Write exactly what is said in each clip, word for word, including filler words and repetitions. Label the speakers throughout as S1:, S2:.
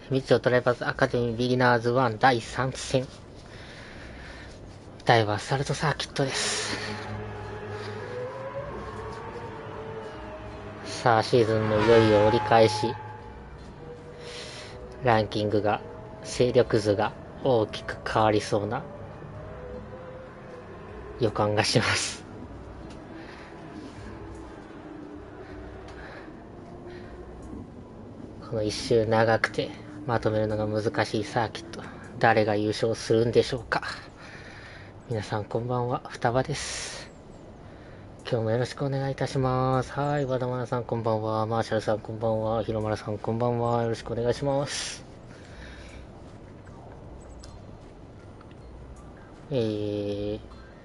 S1: 秘密をドライバーズアカデミービギナーズワンだいさん戦。舞台はアスファルトサーキットです。さあ、シーズンもいよいよ折り返し。ランキングが、勢力図が大きく変わりそうな予感がします。この一周長くてまとめるのが難しいサーキット、誰が優勝するんでしょうか。皆さんこんばんは、双葉です。今日もよろしくお願いいたします。はい、和田愛さんこんばんは、マーシャルさんこんばんは、広丸さんこんばんは、よろしくお願いします。えー、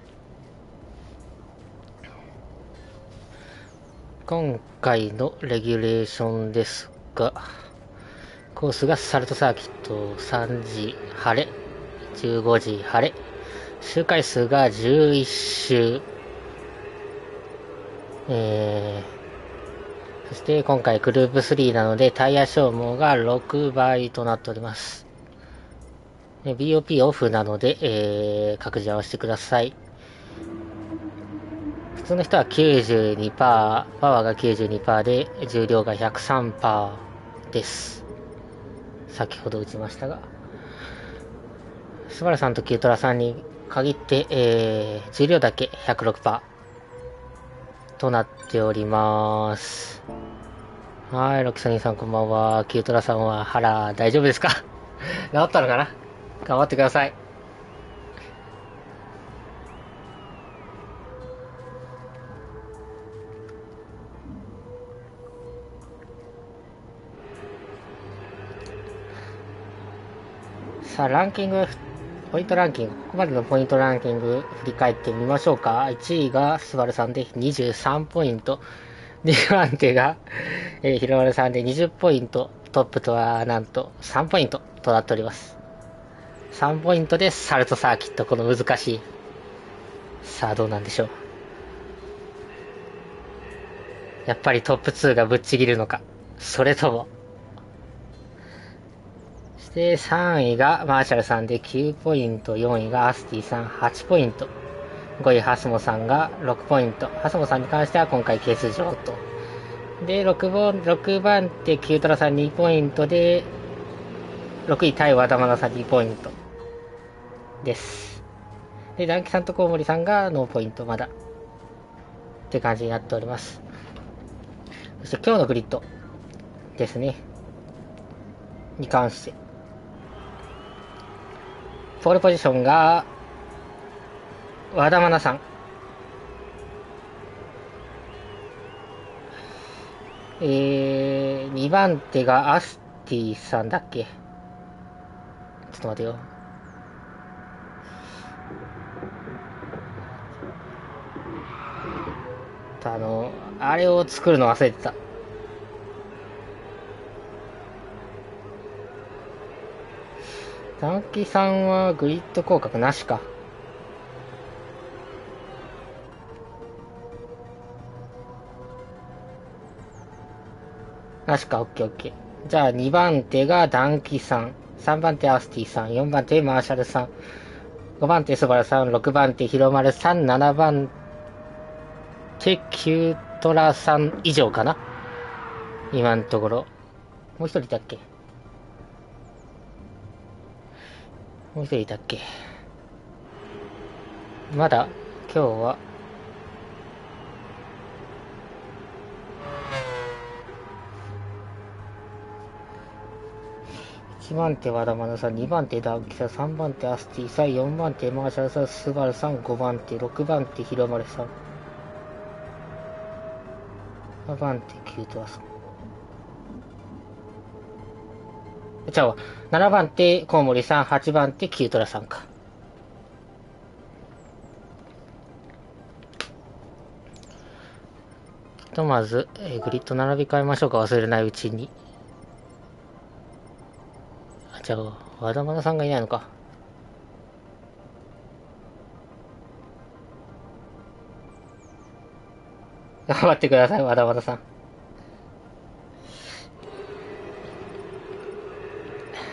S1: 今回のレギュレーションですが、コースがサルトサーキットさんじ晴れ、じゅうごじ晴れ、周回数がじゅういち周、えー、そして今回グループスリーなのでタイヤ消耗がろくばいとなっております。ビーオーピー オフなので、えー、各自合わせてください。普通の人は きゅうじゅうにパーセント、パワーが きゅうじゅうにパーセント で重量が ひゃくさんパーセント です。先ほど打ちましたが、スバルさんとキュートラさんに限って、えー、重量だけ ひゃくろくパーセント となっております。はい、ロキソニーさんこんばんは。キュートラさんは腹大丈夫ですか？治ったのかな？頑張ってください。さあ、ランキング、ポイントランキング、ここまでのポイントランキング振り返ってみましょうか。いちいがスバルさんでにじゅうさんポイント。にばん手が、えー、ヒロマルさんでにじゅうポイント。トップとはなんとさんポイントとなっております。さんポイントでサルトサーキット、この難しい。さあ、どうなんでしょう。やっぱりトップツーがぶっちぎるのか。それとも。そしてさんいがマーシャルさんできゅうポイント。よんいがアスティさんはちポイント。ごいハスモさんがろくポイント。ハスモさんに関しては今回欠場と。で、ろくばん、ろくばん手キュートラさんにポイントで、ろくいタイ和田愛さんにポイントです。で、ダンキさんとコウモリさんがノーポイントまだ。って感じになっております。そして今日のグリッドですね。に関して。ポールポジションが、和田愛菜さん。えー、にばん手がアスティさんだっけ？ちょっと待てよ。あの、あれを作るの忘れてた。ダンキさんはグリッド広角なしか。なしか、オッケーオッケー。じゃあにばん手がダンキさん、さんばん手アスティさん、よんばん手マーシャルさん、ごばん手スバルさん、ろくばん手ヒロマルさん、ななばん手キュートラさん以上かな、今のところ。もう一人いたっけもう一人いたっけまだ今日はいちばん手和田愛菜さん、にばん手ダンキさん、さんばん手アスティさん、よんばん手マーシャルさん、スバルさん、ごばん手、ろくばん手ヒロマルさん、ななばん手キュートラさん。じゃあ、ななばん手コウモリさん、はちばん手キュートラさんか。ひとまず、えー、グリッド並び替えましょうか、忘れないうちに。あ、じゃあ、和田愛菜さんがいないのか。頑張ってください、和田愛菜さん。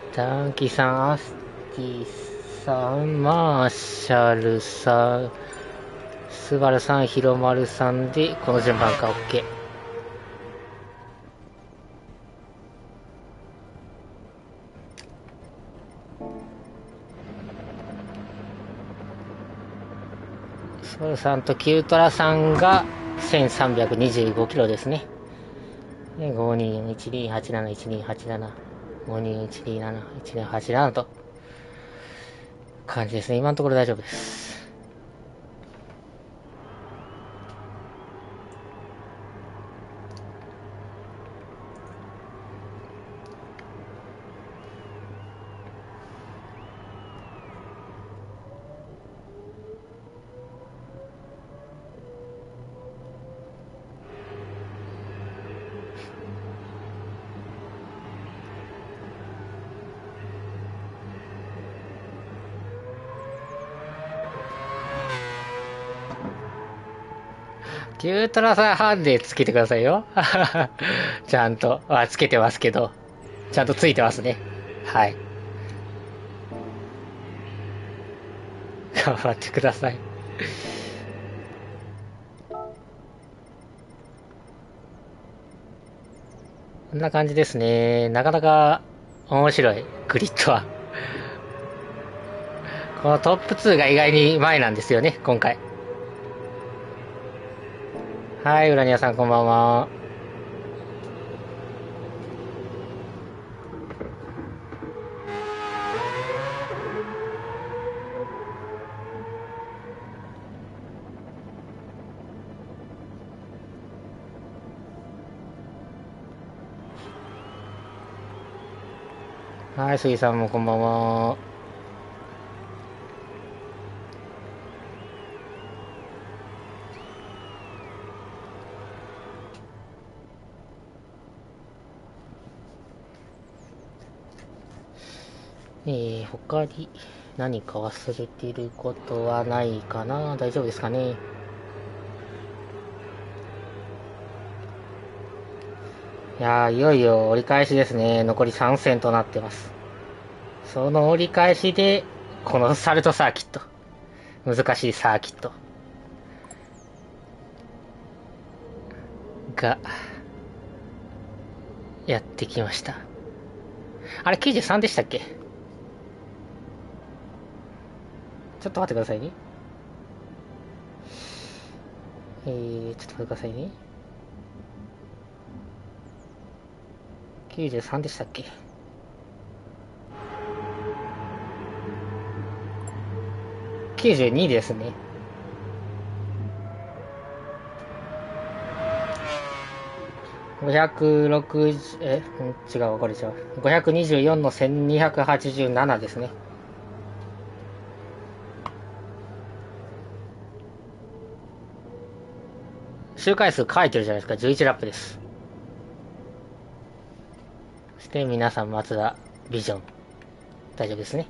S1: ダンキさん、アスティさん、マーシャルさん、スバルさん、ヒロマルさんで、この順番か、OK。スバルさんとキュートラさんがせんさんびゃくにじゅうごキロですね。ごにーいちにーはちなな、いちにーはちなな、ごにーいちにーなな、いちにーはちななと、感じですね。今のところ大丈夫です。キュートラさんハンデつけてくださいよ。ちゃんと。あ、つけてますけど。ちゃんとついてますね。はい。頑張ってください。こんな感じですね。なかなか面白い、グリッドは。このトップツーが意外に前なんですよね、今回。はい、ウラニアさんこんばんは。はい、杉さんもこんばんは。えー、他に何か忘れてることはないかな？大丈夫ですかね？いやー、いよいよ折り返しですね。残りさん戦となってます。その折り返しで、このサルトサーキット。難しいサーキット。が、やってきました。あれ、きゅうじゅうさんでしたっけ？ちょっと待ってくださいね。えー、ちょっと待ってくださいね。きゅうじゅうさんでしたっけ？きゅうじゅうにですね。ごひゃくろくじゅう、え、違う、これ違う。ごひゃくにじゅうよんのせんにひゃくはちじゅうななですね。周回数書いてるじゃないですか。じゅういちラップです。そして皆さん、松田ビジョン。大丈夫ですね。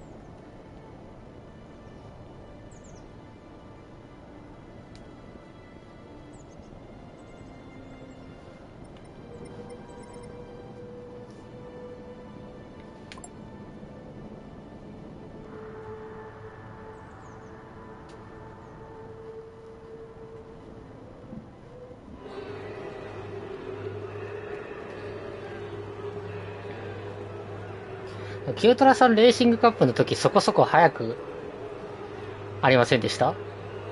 S1: キュートラさんレーシングカップの時そこそこ早くありませんでした？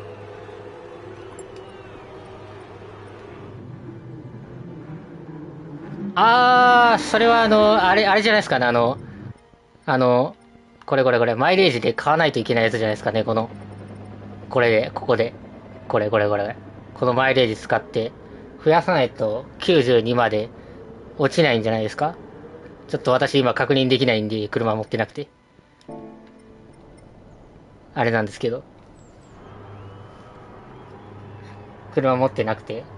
S1: あー、それはあの、あれ、あれじゃないですかね、あの、あの、これこれこれ、マイレージで買わないといけないやつじゃないですかね、この、これで、ここで、これこれこれ、このマイレージ使って、増やさないときゅうじゅうにまで落ちないんじゃないですか？ちょっと私今確認できないんで、車持ってなくて。あれなんですけど。車持ってなくて。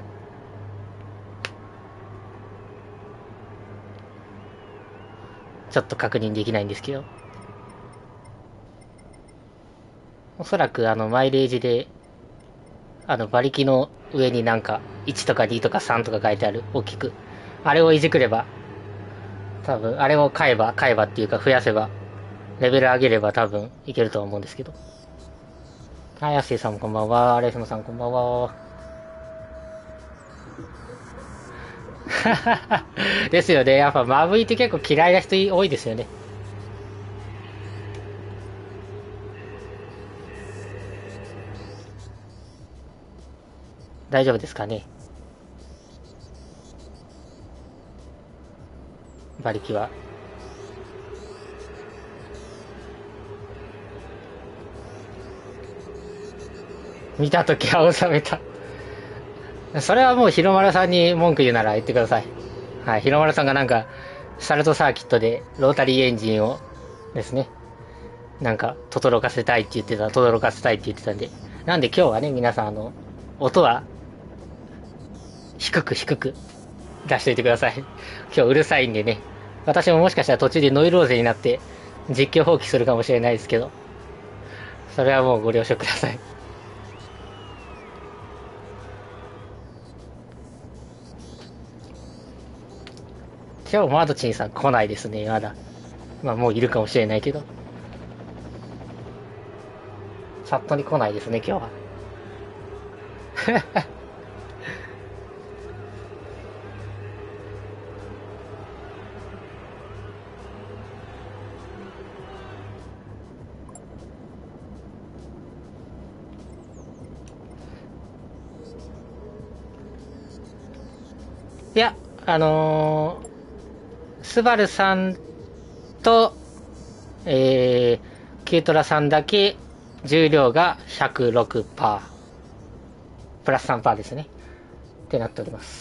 S1: ちょっと確認できないんですけど。おそらくあの、マイレージで、あの、馬力の上になんか、いちとかにとかさんとか書いてある、大きく。あれをいじくれば、 多分、あれを買えば、買えばっていうか増やせば、レベル上げれば多分いけるとは思うんですけど。はい、アッシーさんもこんばんは。レスモさんこんばんは。ですよね。やっぱマブイって結構嫌いな人多いですよね。大丈夫ですかね。馬力は。見たときは収めた。それはもう広丸さんに文句言うなら言ってください。はい、広丸さんがなんか、サルトサーキットでロータリーエンジンをですね、なんか、轟かせたいって言ってた、轟かせたいって言ってたんで。なんで今日はね、皆さんあの、音は、低く低く出しといてください。今日うるさいんでね。私ももしかしたら途中でノイローゼになって実況放棄するかもしれないですけど、それはもうご了承ください。今日マドチンさん来ないですね、まだ。まあもういるかもしれないけど。チャットに来ないですね、今日は。いや、あのー、スバルさんと、えー、キュートラさんだけ重量が ひゃくろくパーセント。プラス さんパーセント ですね。ってなっております。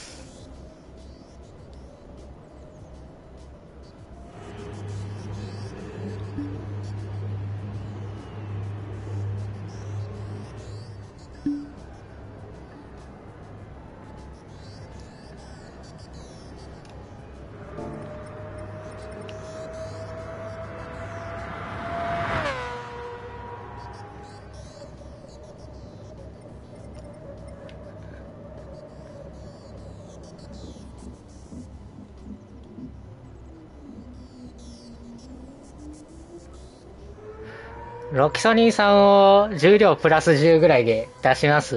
S1: ロキソニンさんを重量プラスじゅうぐらいで出します？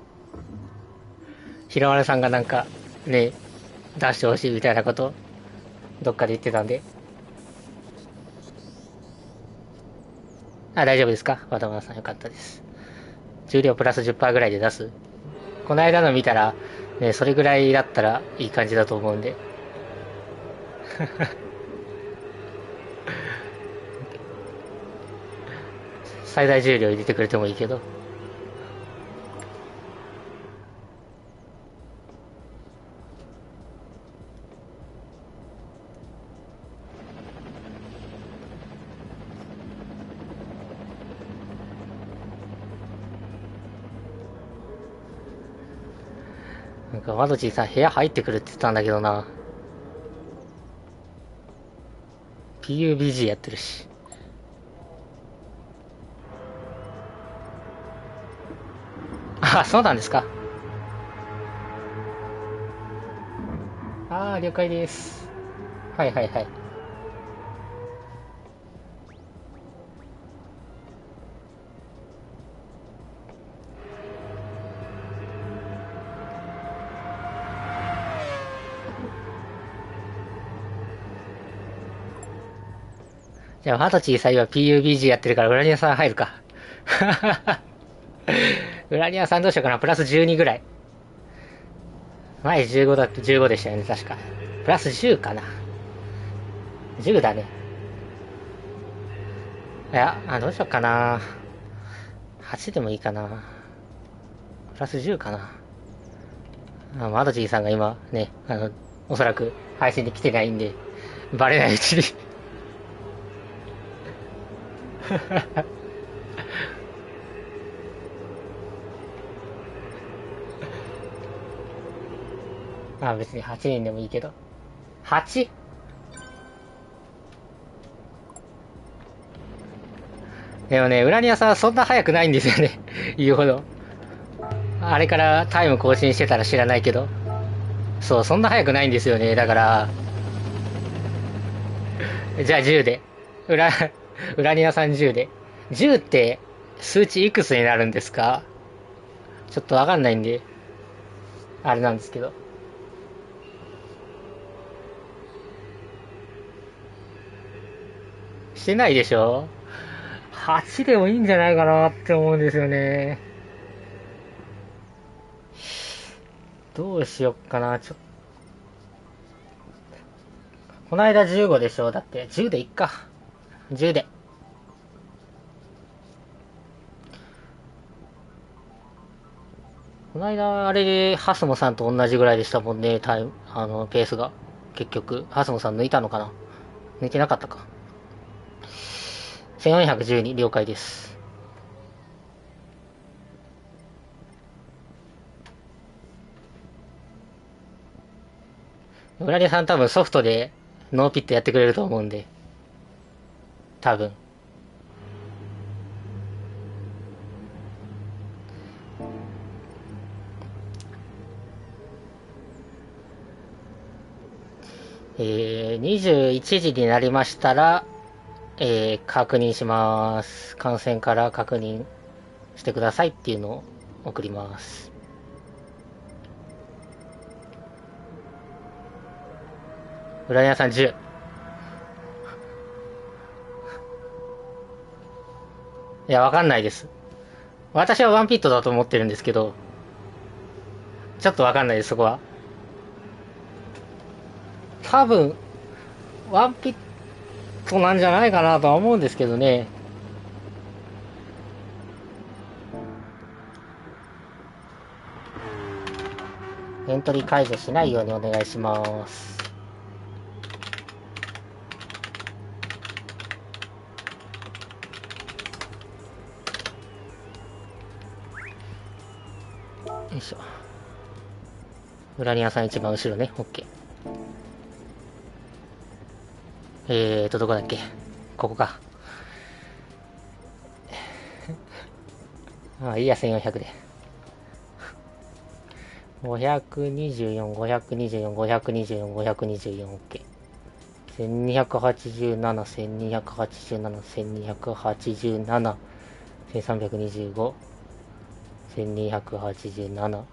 S1: 広丸さんがなんか、ね、出してほしいみたいなこと、どっかで言ってたんで。あ、大丈夫ですか？和田村さんよかったです。重量プラス じゅっパーセント ぐらいで出す。この間の見たら、ね、それぐらいだったらいい感じだと思うんで。最大重量入れてくれてもいいけど。なんか、マドチーさん部屋入ってくるって言ったんだけどな。ピーユービージー やってるし。あ、そうなんですか。ああ、了解です。はいはいはい。じゃあ、マドチーさん今 ピーユービージー やってるから、ウラニアさん入るか。ウラニアさんどうしようかな。プラスじゅうにぐらい。前じゅうごだってじゅうごでしたよね、確か。プラスじゅうかな。じゅうだね。いや、あ、どうしようかな。はちでもいいかな。プラスじゅうかな。あ、マドジーさんが今ね、あの、おそらく配信に来てないんで、バレないうちに。まあ別にはちにんでもいいけど。はち？ でもね、ウラニアさんはそんな速くないんですよね。言うほど。あれからタイム更新してたら知らないけど。そう、そんな速くないんですよね。だから、 じゃあじゅうで。ウラ、ウラニアさんじゅうで。じゅうって数値いくつになるんですか？ちょっとわかんないんで、あれなんですけど。してないでしょ？ はち でもいいんじゃないかなって思うんですよね。どうしよっかな。ちょ、この間じゅうごでしょ？だってじゅうでいっか。じゅうで。この間、あれで、ハスモさんと同じぐらいでしたもんね、タイム、あの、ペースが。結局、ハスモさん抜いたのかな？抜いてなかったか。せんよんひゃくじゅうに、了解です。村根さん多分ソフトでノーピットやってくれると思うんで。多分。えー、にじゅういちじになりましたら、えー、確認します。感染から確認してくださいっていうのを送ります。浦安さんじゅう。いや、わかんないです。私はワンピットだと思ってるんですけど、ちょっとわかんないです、そこは。多分、ワンピットなんじゃないかなとは思うんですけどね。エントリー解除しないようにお願いします。よいしょ。裏庭さん一番後ろね。OK。えーと、どこだっけ？ここか。ああ、いいや、せんよんひゃくで。ごひゃくにじゅうよん、ごひゃくにじゅうよん、ごひゃくにじゅうよん、ごひゃくにじゅうよん、OK。せんにひゃくはちじゅうなな、せんにひゃくはちじゅうなな、せんにひゃくはちじゅうなな、せんさんびゃくにじゅうご、せんにひゃくはちじゅうなな、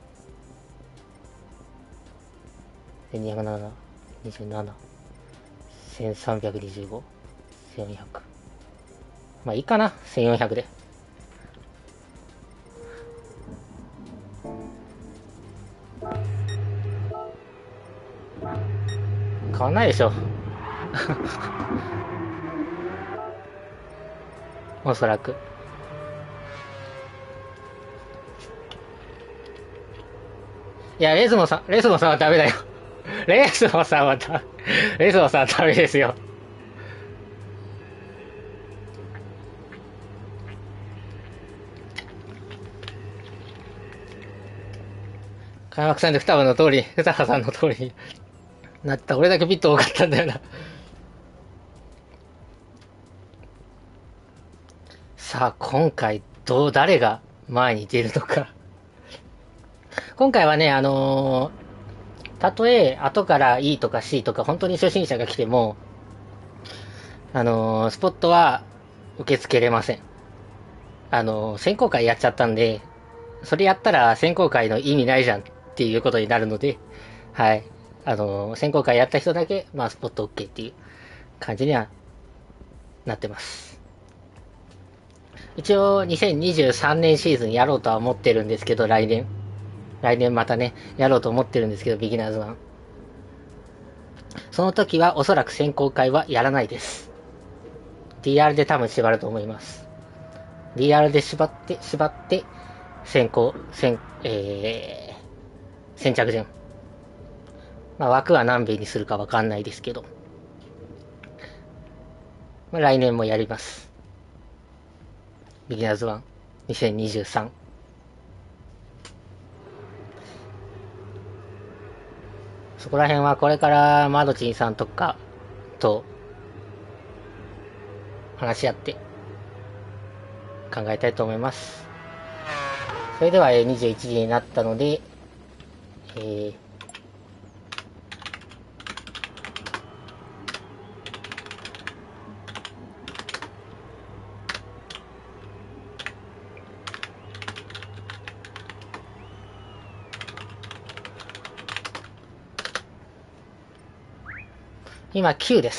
S1: せんにひゃくにじゅうなな、せんさんびゃくにじゅうご、せんよんひゃく。まあいいかな、せんよんひゃくで。変わんないでしょ。おそらく。いや、レズモさん、レズモさんはダメだよ。レズモさんはダメ。レズモさんはダメですよ。開幕戦で双葉の通り、双葉さんの通りになった。俺だけビット多かったんだよな。さあ、今回、どう、誰が前に出るのか。今回はね、あのー、たとえ後から E とか C とか本当に初心者が来ても、あのー、スポットは受け付けれません。あのー、選考会やっちゃったんで、それやったら選考会の意味ないじゃんっていうことになるので、はい。あのー、選考会やった人だけ、まあ、スポット OK っていう感じにはなってます。一応、にせんにじゅうさんねんシーズンやろうとは思ってるんですけど、来年。来年またね、やろうと思ってるんですけど、ビギナーズワン。その時はおそらく選考会はやらないです。ディーアール で多分縛ると思います。ディーアール で縛って、縛って、先行、先、えー、先着順。まあ枠は何名にするかわかんないですけど。まあ来年もやります。ビギナーズワンにせんにじゅうさん。そこら辺はこれからマドチンさんとかと話し合って考えたいと思います。それではにじゅういちじになったので、えー、 今きゅうです。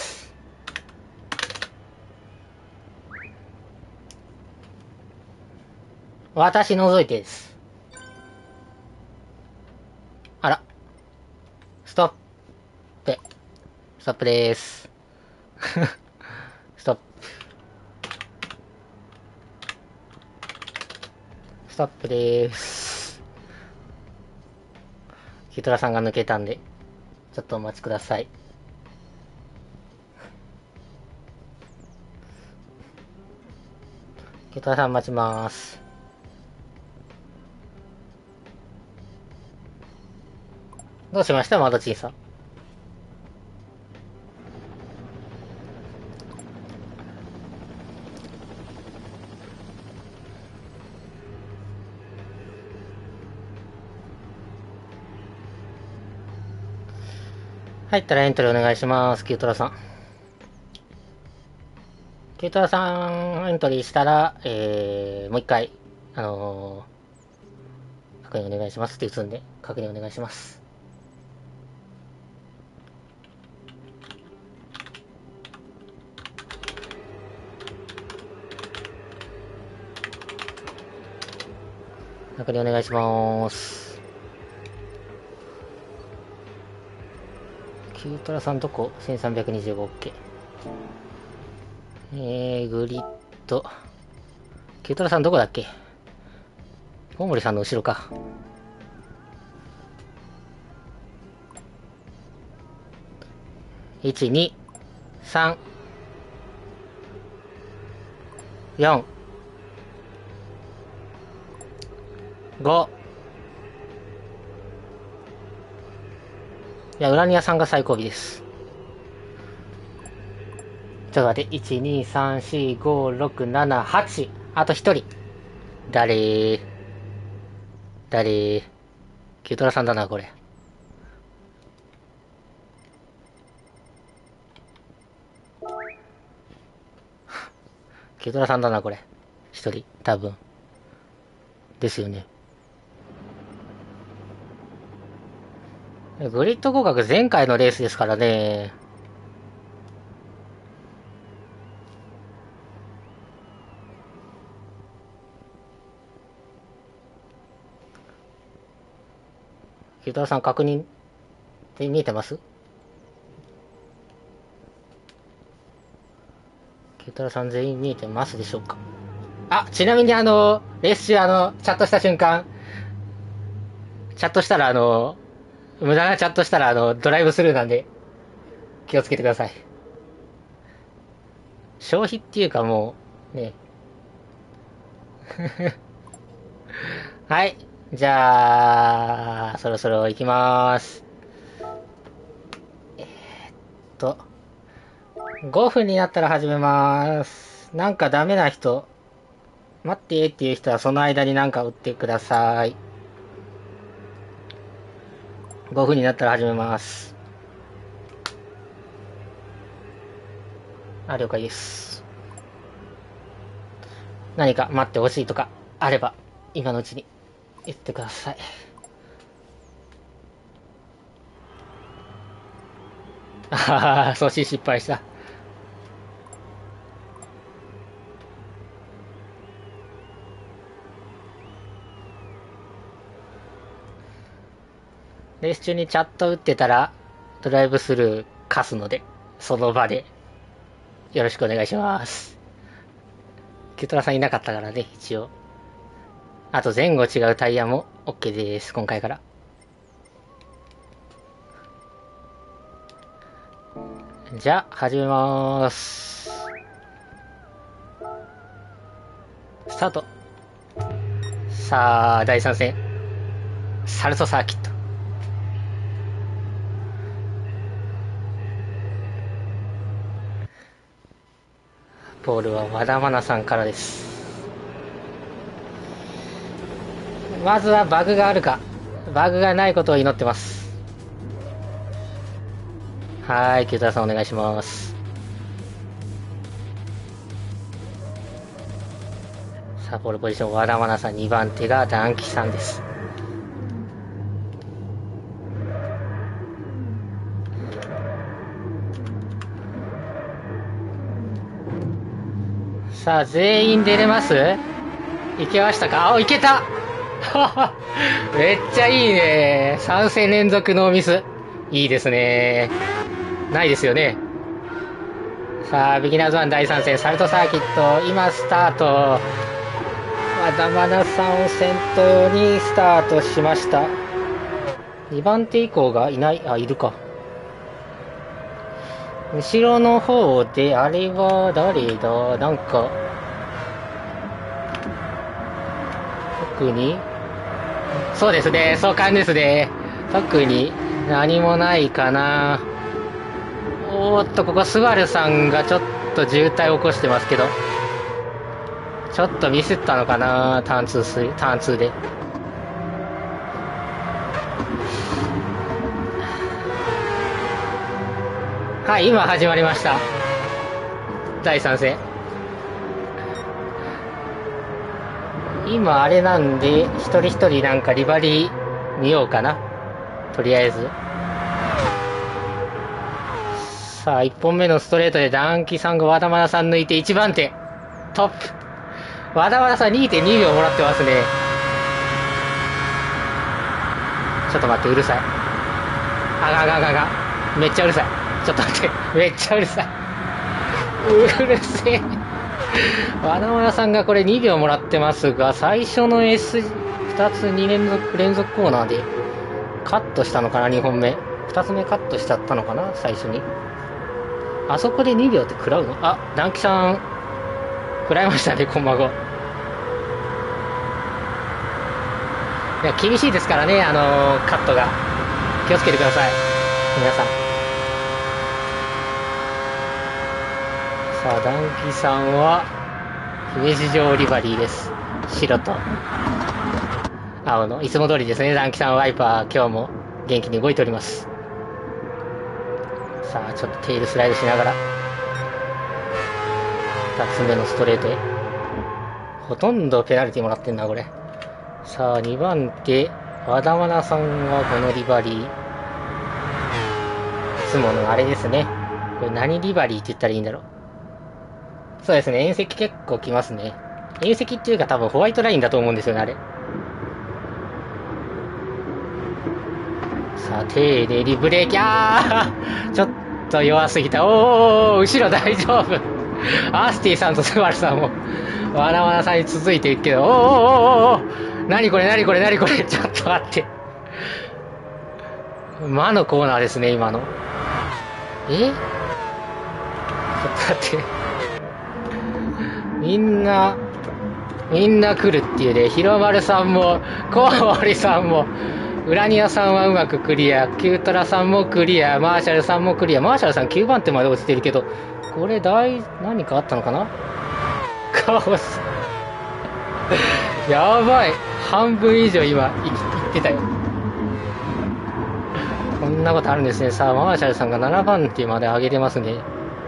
S1: 私除いてです。あら。ストップ。ストップでーす。ストップ。ストップでーす。キトラさんが抜けたんで、ちょっとお待ちください。キトラさん待ちまーす。どうしましたマドチンさん。入ったらエントリーお願いします、キュートラさん。キュートラさんエントリーしたら、えー、もう一回、あのー、確認お願いしますって打つんで、確認お願いします。確認お願いしまーす。キュートラさんどこ ?せんさんびゃくにじゅうごオーケー。えー、グリッド。キュートラさんどこだっけ？大森さんの後ろか。いち、に、さん、よん、ご。いや、ウラニアさんが最後尾です。ちょっと待って、いち、に、さん、よん、ご、ろく、なな、はち。あとひとり。誰ー誰ーキュートラさんだな、これ。キュートラさんだな、これ。ひとり、多分。ですよね。グリッド合格前回のレースですからね。キュートラさん確認で見えてます？キュートラさん全員見えてますでしょうか？あ、ちなみにあの、レース中あの、チャットした瞬間、チャットしたらあの、無駄なチャットしたらあの、ドライブスルーなんで、気をつけてください。消費っていうかもう、ね。はい。じゃあ、そろそろ行きまーす。えー、っと、ごふんになったら始めまーす。なんかダメな人、待ってっていう人はその間になんか打ってください。ごふんになったら始めます。あ、了解です。何か待ってほしいとかあれば、今のうちに言ってください。ああ、送信失敗した。レース中にチャット打ってたら、ドライブスルー貸すので、その場で、よろしくお願いします。キュートラさんいなかったからね、一応。あと前後違うタイヤも OK です、今回から。じゃあ、始めまーす。スタート。さあ、だいさん戦。サルトサーキット。ボールは和田愛菜さんからです。まずはバグがあるか。バグがないことを祈ってます。はーい、キュータラさんお願いします。さあ、ポールポジション、和田愛菜さん、にばん手がダンキさんです。 さあ、全員出れます？いけましたか？あ、いけためっちゃいいね。さん戦連続ノーミス。いいですね。ないですよね。さあ、ビギナーズワンだいさん戦、サルトサーキット、今スタート。和田愛菜さんを先頭にスタートしました。にばん手以降がいない、あ、いるか。後ろの方で、あれは誰だ？なんか、特に、そうですね、そう感じですね。特に何もないかな。おーっと、ここスバルさんがちょっと渋滞を起こしてますけど、ちょっとミスったのかな、ターンツー、ターンツーで。はい、今始まりました。だいさん戦。今あれなんで、一人一人なんかリバリー見ようかな。とりあえず。さあ、いっぽんめのストレートでダンキさんが和田愛菜さん抜いていちばん手。トップ。和田愛菜さん にてんにびょうもらってますね。ちょっと待って、うるさい。あがががが。めっちゃうるさい。ちょっと待って。めっちゃうるさい。うるせえ。和田愛菜さんがこれにびょうもらってますが、最初の エスふたつに連続連続コーナーでカットしたのかな、にほんめ。ふたつめカットしちゃったのかな、最初に。あそこでにびょうって食らうの？あ、ダンキさん、食らいましたね、コンマご。いや、厳しいですからね、あのー、カットが。気をつけてください、皆さん。さあ、ダンキさんは、姫路城リバリーです。白と青の、いつも通りですね、ダンキさんワイパー、今日も元気に動いております。さあ、ちょっとテールスライドしながら、ふたつめのストレートへ。ほとんどペナルティもらってんな、これ。さあ、にばん手、和田愛菜さんはこのリバリー。いつものあれですね。これ何リバリーって言ったらいいんだろう。そうですね、遠石結構来ますね。遠石っていうか多分ホワイトラインだと思うんですよね、あれ。さあ、丁寧にブレーキ、あーちょっと弱すぎた。おー、後ろ大丈夫。アスティさんとスバルさんも、わらわらさんに続いていくけど、おーおーおーおー何これ何これ何これちょっと待って。魔のコーナーですね、今の。えちょっと待って。みんな、みんな来るっていうね、広丸さんも、コウモリさんも、ウラニアさんはうまくクリア、キュートラさんもクリア、マーシャルさんもクリア、マーシャルさんきゅうばん手まで落ちてるけど、これ大、何かあったのかな？カオス。やばい。半分以上今、い、いってたよ。こんなことあるんですね。さあ、マーシャルさんがななばん手まで上げてますね。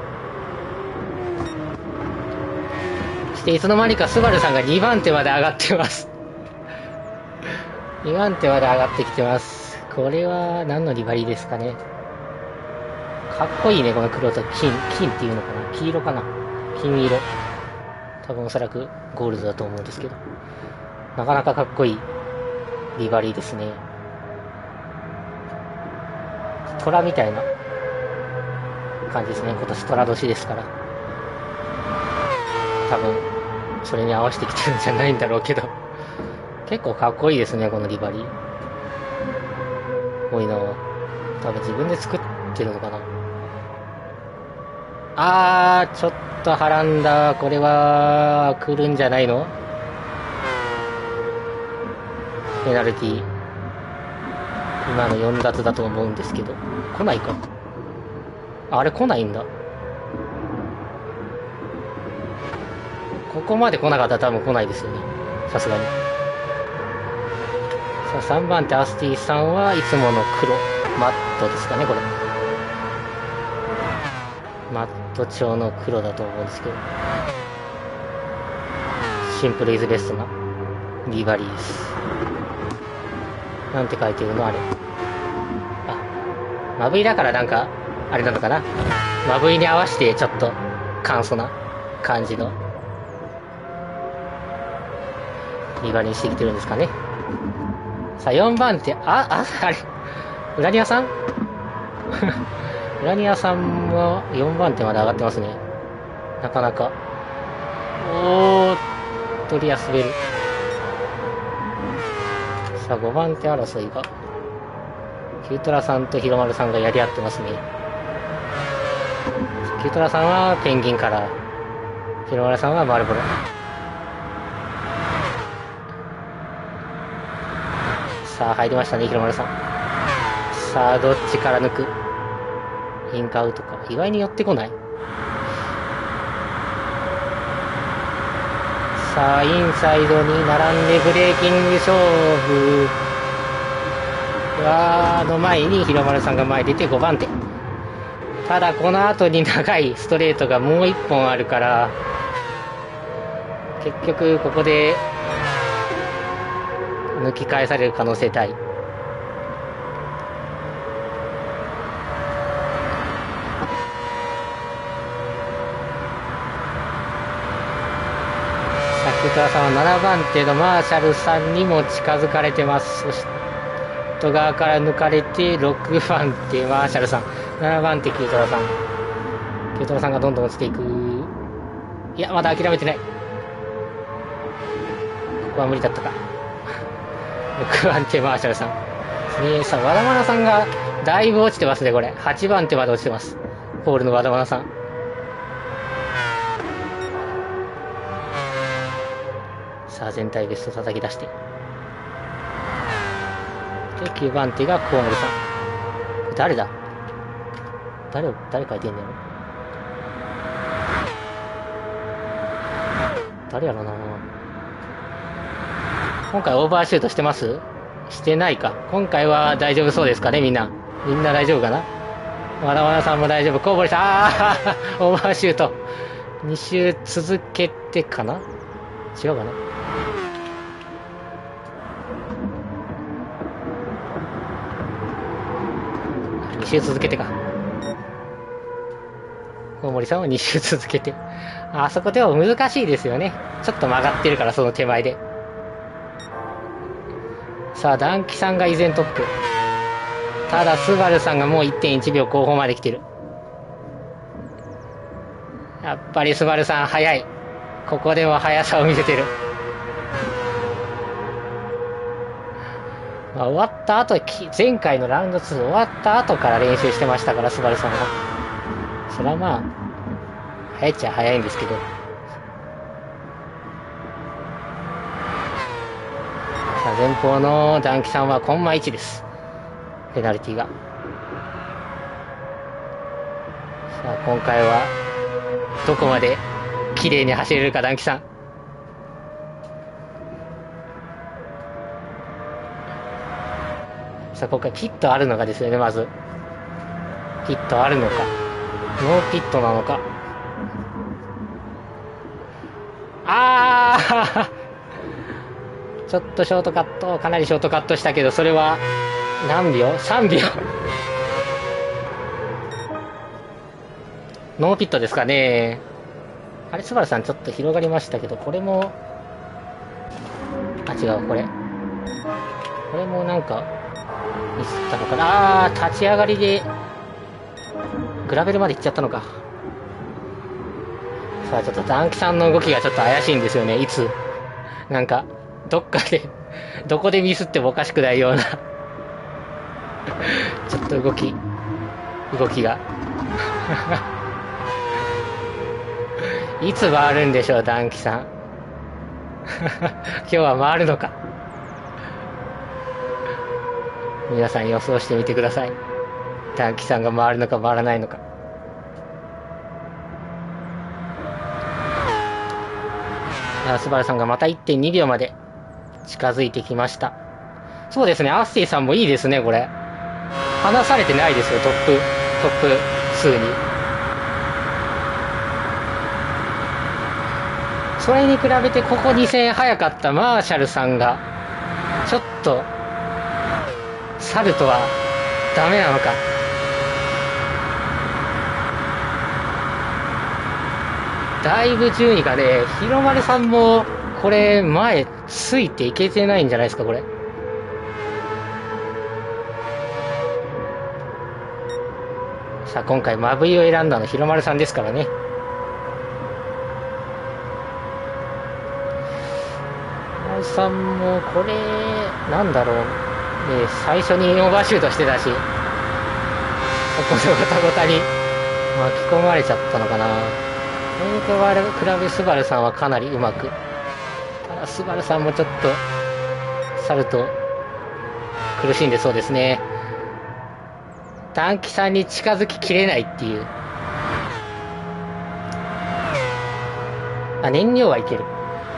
S1: そしていつの間にかスバルさんがにばん手まで上がってます。にばん手まで上がってきてます。これは何のリバリーですかね。かっこいいね、この黒と金。金っていうのかな、黄色かな、金色。多分おそらくゴールドだと思うんですけど、なかなかかっこいいリバリーですね。虎みたいな感じですね。今年虎年ですから、多分それに合わせてきてるんじゃないんだろうけど、結構かっこいいですね、このリバリー。多いな。多分自分で作ってるのかな。あー、ちょっとはらんだ。これは来るんじゃないの？ペナルティー。今のよん奪だと思うんですけど、来ないか。あれ来ないんだ。ここまで来なかったら多分来ないですよね、さすがに。さあ、さんばん手アスティさんはいつもの黒マットですかね、これ。マット調の黒だと思うんですけど、シンプルイズベストなリバリーです。なんて書いてるのあれ。あ、マブイだからなんかあれなのかな、マブイに合わせてちょっと簡素な感じのいい加減してきてるんですかね。さあ、よんばん手、あ、あ、あれ、ウラニアさんウラニアさんはよんばん手まで上がってますね。なかなか。おー、トリア滑る。さあ、ごばん手争いが、キュートラさんとヒロマルさんがやり合ってますね。キュートラさんはペンギンカラー、ヒロマルさんはマルボロ。さあ、入りましたね、ヒロマルさん。さあ、どっちから抜く？インカウトか。意外に寄ってこない。さあ、インサイドに並んでブレーキング勝負。わーの前にヒロマルさんが前出てごばん手。ただ、この後に長いストレートがもういっぽんあるから、結局ここで抜き返される可能性大。さあ、キュートラさんはななばん手のマーシャルさんにも近づかれてます。そして外側から抜かれてろくばん手マーシャルさん、ななばん手キュートラさん。キュートラさんがどんどん落ちていく。いや、まだ諦めてない。ここは無理だったか。ろくばん手マーシャルさん。ね、さあ、和田愛さんがだいぶ落ちてますね、これ。はちばん手まで落ちてます。ポールの和田愛さん。さあ、全体ベスト叩き出して。で、きゅうばん手がコウモリさん。誰だ誰を、誰書いてんだよ。誰やろな。今回オーバーシュートしてます？してないか。今回は大丈夫そうですかね、みんな。みんな大丈夫かな。わらわらさんも大丈夫。コウモリさん、あーオーバーシュート。に周続けてかな？違うかな。に周続けてか。大森さんはに周続けて。あそこでも難しいですよね。ちょっと曲がってるから、その手前で。さあ、ダンキさんが依然トップ。ただ、スバルさんがもう いってんいち 秒後方まで来てる。やっぱりスバルさん速い。ここでも速さを見せてる。まあ、終わった後、前回のラウンドツー終わった後から練習してましたから、スバルさんは。それはまあ、速いっちゃ速いんですけど。さあ、前方のダンキさんはコンマいちです。ペナルティが。さあ、今回は、どこまで綺麗に走れるか、ダンキさん。さあ、今回ピットあるのかですよね、まず。ピットあるのか。ノーピットなのか。あーちょっとショートカット、かなりショートカットしたけど、それは何秒 ?さん 秒ノーピットですかね。あれ、スバルさんちょっと広がりましたけど、これも、あ、違う、これ。これもなんか、ミスったのかな。あー、立ち上がりで、グラベルまで行っちゃったのか。さあ、ちょっとダンキさんの動きがちょっと怪しいんですよね。いつ、なんか、どっかで、どこでミスってもおかしくないような、ちょっと動き、動きが。いつ回るんでしょう、ダンキさん。今日は回るのか。皆さん予想してみてください。ダンキさんが回るのか回らないのか。スバルさんがまた いってんに 秒まで近づいてきました。そうですね、アッセイさんもいいですね、これ。離されてないですよ、トップ、トップ数に。それに比べてここに戦早かったマーシャルさんが、ちょっと、サルトはダメなのか。だいぶ順位がね、広丸さんもこれ、前、ついていけてないんじゃないですか、これ。さあ、今回、マブイを選んだの、広丸さんですからね。広丸さんも、これ、なんだろう。ね、最初にオーバーシュートしてたし、そこでごたごたに巻き込まれちゃったのかな。それに比べ、スバルさんはかなりうまく。ただ、スバルさんもちょっと、サルト、苦しんでそうですね。ダンキさんに近づききれないっていう。あ、燃料はいける。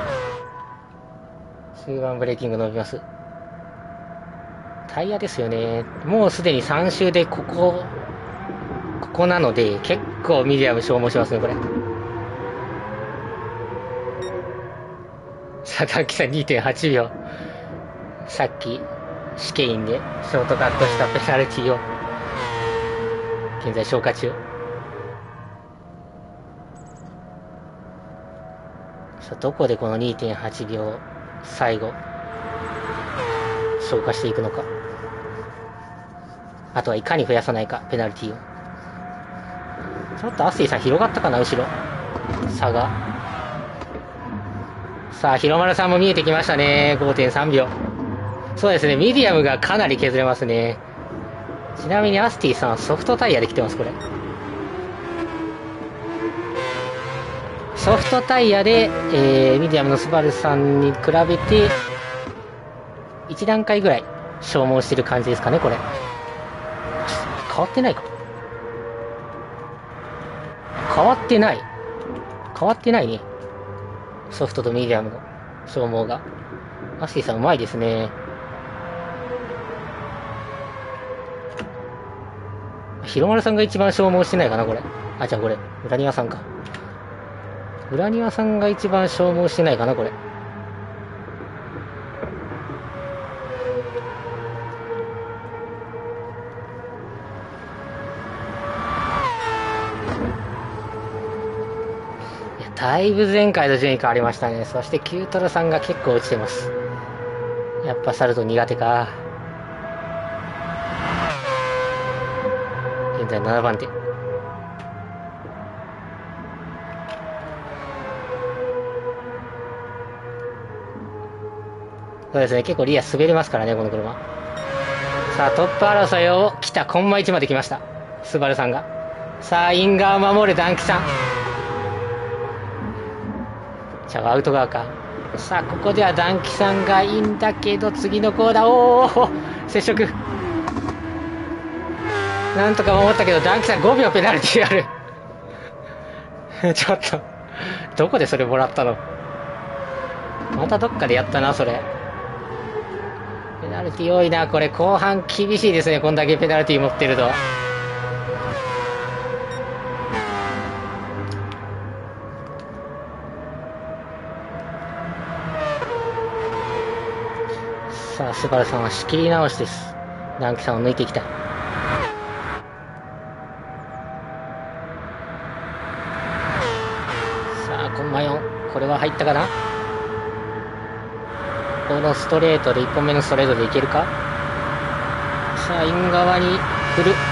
S1: 終盤ブレーキング伸びます。タイヤですよね。もうすでにさん周でここ、ここなので、結構ミディアム消耗しますね、これ。さあ、ダンキさん にてんはち 秒。さっき、試験員でショートカットしたペナルティを、現在消化中。さあ、どこでこの にてんはち 秒、最後、消化していくのか。あとはいかに増やさないか、ペナルティを。ちょっとアスティさん広がったかな、後ろ。差が。さあ、広丸さんも見えてきましたね。ごてんさん 秒。そうですね、ミディアムがかなり削れますね。ちなみにアスティさんはソフトタイヤで来てます、これ。ソフトタイヤで、えー、ミディアムのスバルさんに比べて、いち段階ぐらい消耗してる感じですかね、これ。変わってないか。変わってない。変わってないね。ソフトとミディアムの消耗が。アスティさんうまいですね。広丸さんが一番消耗してないかな、これ。あ、じゃあこれ。裏庭さんか。裏庭さんが一番消耗してないかな、これ。いや、だいぶ前回と順位変わりましたね。そしてキュートロさんが結構落ちてます。やっぱサルト苦手か。現在ななばん手。そうですね、結構リア滑りますからね、この車。さあ、トップ争いを来た、コンマいちまで来ました。スバルさんが。さあ、イン側を守るダンキさん。じゃあ、アウト側か。さあ、ここではダンキさんがいいんだけど、次のコーナー、おー、接触。なんとか守ったけど、ダンキさんごびょうペナルティある。ちょっと、どこでそれもらったの？またどっかでやったな、それ。ペナルティ多いな、これ。後半厳しいですね、こんだけペナルティ持ってると。さあ、スバルさんは仕切り直しです。ダンキさんを抜いていきたい。さあ、コンマよん。これは入ったかな？このストレートでいっぽんめのストレートでいけるか。さあ、イン側に振る。さ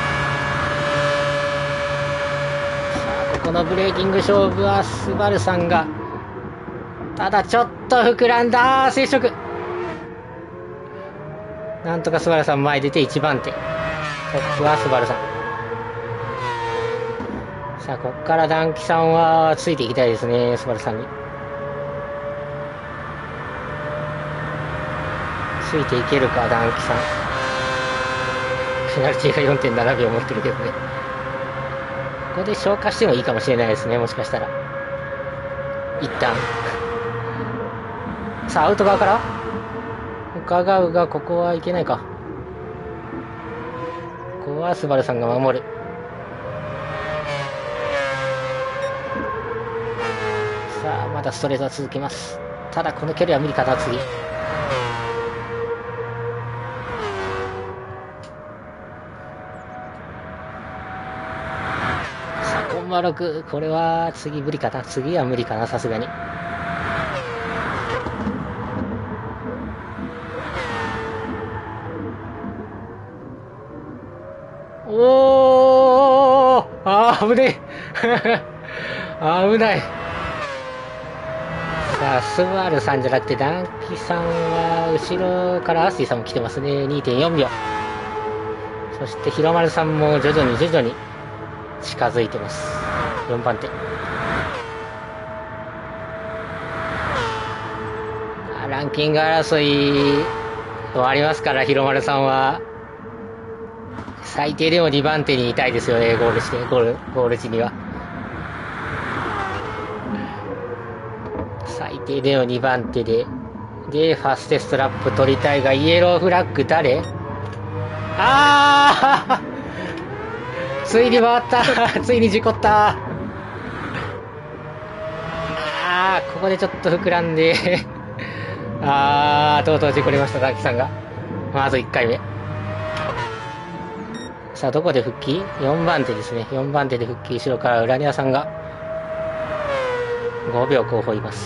S1: あ、ここのブレーキング勝負はスバルさんが、ただちょっと膨らんだ。接触。なんとかスバルさん前出ていちばん手。トップはスバルさん。さあ、こっからダンキさんはついていきたいですね、スバルさんに。ついていけるか、ダンキさん。ペナルティが よんてんなな 秒持ってるけどね。ここで消化してもいいかもしれないですね、もしかしたら。一旦。さあ、アウト側から伺うが、ここはいけないか。ここはスバルさんが守る。さあ、まだストレートは続きます。ただ、この距離は無理かな、次。さあ、コンマろく。これは次無理かな。次は無理かな、さすがに。 危ねえ危ない。さあ、スバルさんじゃなくて、ダンキさんは、後ろからアスティさんも来てますね。にてんよんびょう。そして、ヒロマルさんも徐々に徐々に近づいてます。よんばん手。ランキング争い終わりますから、ヒロマルさんは。最低でもにばん手にいたいですよね、ゴールして、ゴール、ゴール時には。最低でもにばん手で。で、ファステストラップ取りたいが、イエローフラッグ誰？あーついに回ったついに事故ったあーここでちょっと膨らんであーとうとう事故りました、ダンキさんが。まずいっかいめ。さあ、どこで復帰？ よん 番手ですね。よんばん手で復帰。後ろからウラニアさんがごびょう後方います。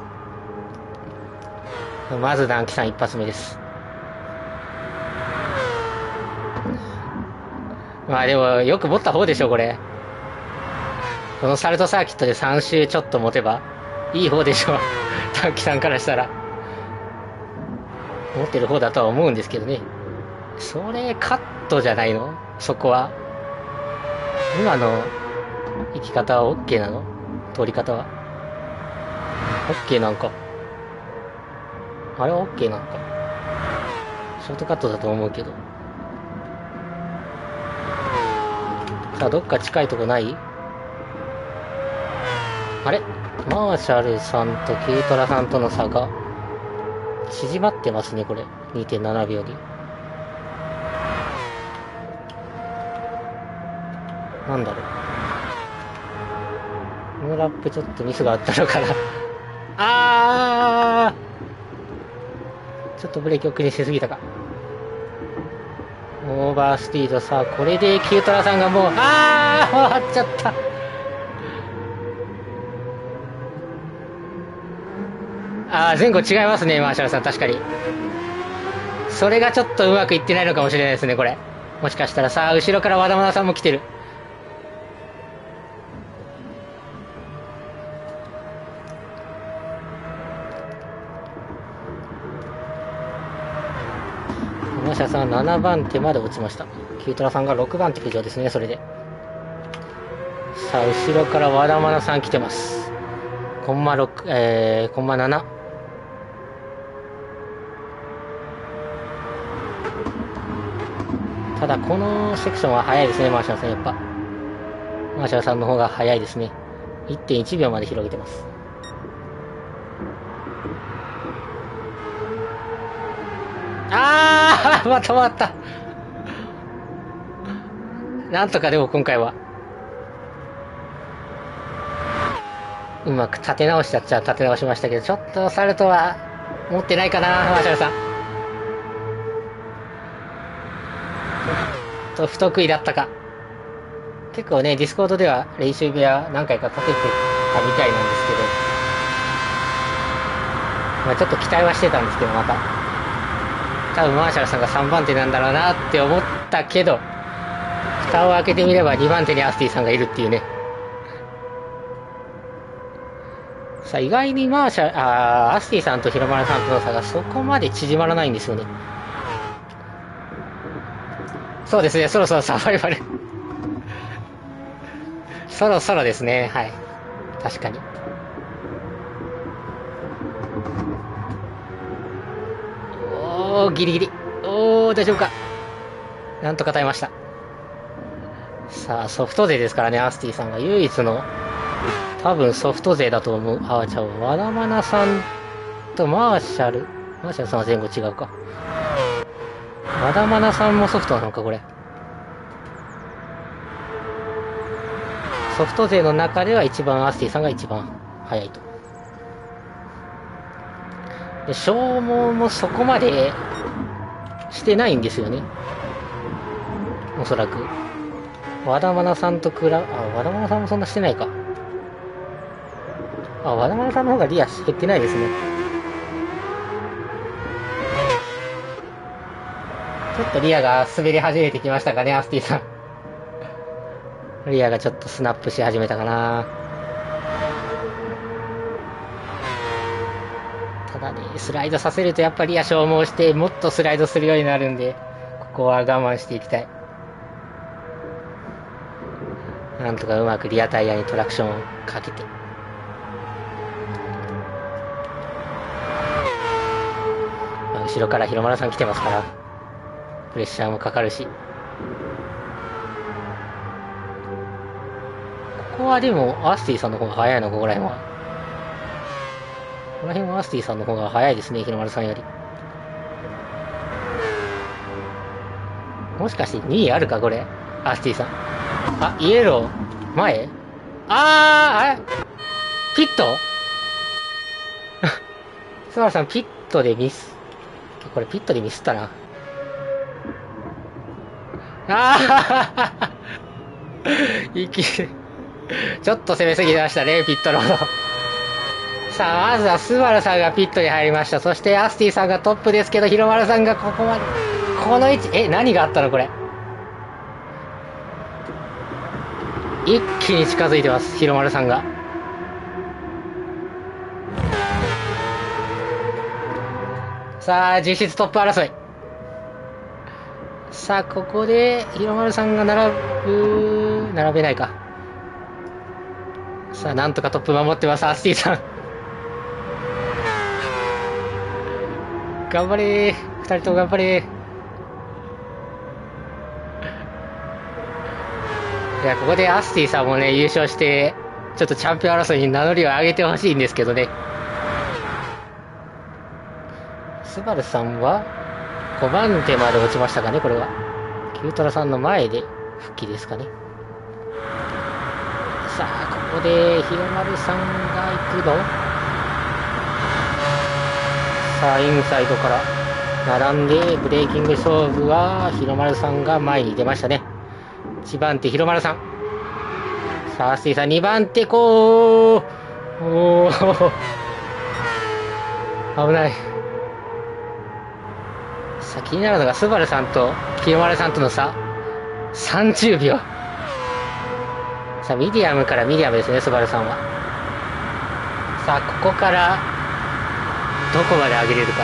S1: まずダンキさん一発目です。まあでも、よく持った方でしょ、これ。このサルトサーキットでさん周ちょっと持てば、いい方でしょ。ダンキさんからしたら。持ってる方だとは思うんですけどね。それ、カットじゃないの？そこは。今の生き方は OK なの？通り方は。OK なんか。あれは OK なんか。ショートカットだと思うけど。さあ、どっか近いとこない？あれ？マーシャルさんとケイトラさんとの差が縮まってますね、これ。にてんななびょうに。なんだろう。このラップちょっとミスがあったのかなあーちょっとブレーキ遅れしすぎたか。オーバースピード。さあ、これでキュートラさんがもう、あー回っちゃった。あー前後違いますね、マーシャルさん。確かに。それがちょっとうまくいってないのかもしれないですね、これ。もしかしたら。さあ、後ろから和田村さんも来てる。マーシャルさんはななばん手まで落ちました。キュートラさんがろくばん手浮上ですね、それで。さあ、後ろから和田村さん来てます。コンマろく、えー、コンマなな。ただ、このセクションは速いですね、マーシャルさん。やっぱ。マーシャルさんの方が速いですね。いってんいちびょうまで広げてます。あーまた回った。なんとかでも今回は。うまく立て直しちゃっちゃ立て直しましたけど、ちょっとサルトは持ってないかな、マーシャルさん。と不得意だったか。結構ね、ディスコードでは練習部屋何回かかけてたみたいなんですけど、まあちょっと期待はしてたんですけど、また。多分マーシャルさんがさんばん手なんだろうなって思ったけど、蓋を開けてみればにばん手にアスティさんがいるっていうね。さあ、意外にマーシャル、あー、アスティさんとヒロマルさんとの差がそこまで縮まらないんですよね。そうですね、そろそろサバイバル。そろそろですね、はい。確かに。おー、ギリギリ。おー、大丈夫か。なんとか耐えました。さあ、ソフト勢ですからね、アスティさんが唯一の、多分ソフト勢だと思う。あー、じゃあ、和田愛さんとマーシャル。マーシャルさんは前後違うか。和田愛さんもソフトなのか、これ。ソフト勢の中では一番アスティさんが一番速いと。で、消耗もそこまでしてないんですよね。おそらく。和田愛さんと比べ、あ、和田愛さんもそんなしてないか。あ、和田愛さんの方がリア減ってないですね。ちょっとリアが滑り始めてきましたかね、アスティさん。 リアがちょっとスナップし始めたかな。ただね、スライドさせるとやっぱりリア消耗してもっとスライドするようになるんで、ここは我慢していきたい。なんとかうまくリアタイヤにトラクションをかけて。まあ、後ろから広丸さん来てますから、プレッシャーもかかるし。ここはでも、アスティさんの方が早いの、ここら辺は。この辺はアスティさんの方が早いですね、広丸さんより。もしかしてにいあるか、これ。アスティさん。あ、イエロー。前あー、あれピットスバルさん、ピットでミス。これピットでミスったな。あーいき、ちょっと攻めすぎましたね、ピットロード。さあ、まずはスバルさんがピットに入りました。そしてアスティさんがトップですけど、広丸さんがここまで。この位置、え、何があったのこれ。一気に近づいてます、広丸さんが。さあ、実質トップ争い。さあ、ここで、広丸さんが並ぶ、並べないか。さあ、なんとかトップ守ってます、アスティさん。頑張れー。二人とも頑張れー。いや、ここでアスティさんもね、優勝して、ちょっとチャンピオン争いに名乗りを上げてほしいんですけどね。スバルさんは、ごばん手まで落ちましたかね、これは。キュートラさんの前で復帰ですかね。さあ、ここで、広丸さんが行くの？さあ、インサイドから並んで、ブレーキング勝負は、広丸さんが前に出ましたね。いちばん手、広丸さん。さあ、アスティさん、にばん手、こう、おー、危ない。さあ、気になるのが、スバルさんと広丸さんとの差。さんじゅうびょう。さあ、ミディアムからミディアムですね、スバルさんは。さあ、ここから、どこまで上げれるか。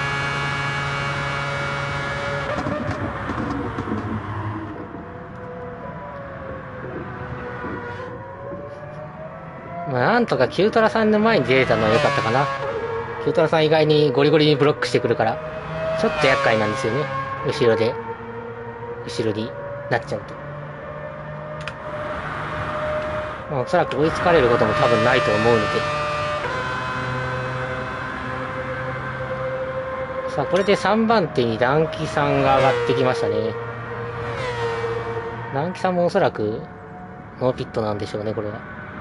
S1: まあ、なんとかキュートラさんの前に出れたのは良かったかな。キュートラさん意外にゴリゴリにブロックしてくるから、ちょっと厄介なんですよね。後ろで、後ろになっちゃうと。まあ、おそらく追いつかれることも多分ないと思うので。さあ、これでさんばん手にダンキさんが上がってきましたね。ダンキさんもおそらく、ノーピットなんでしょうね、これは。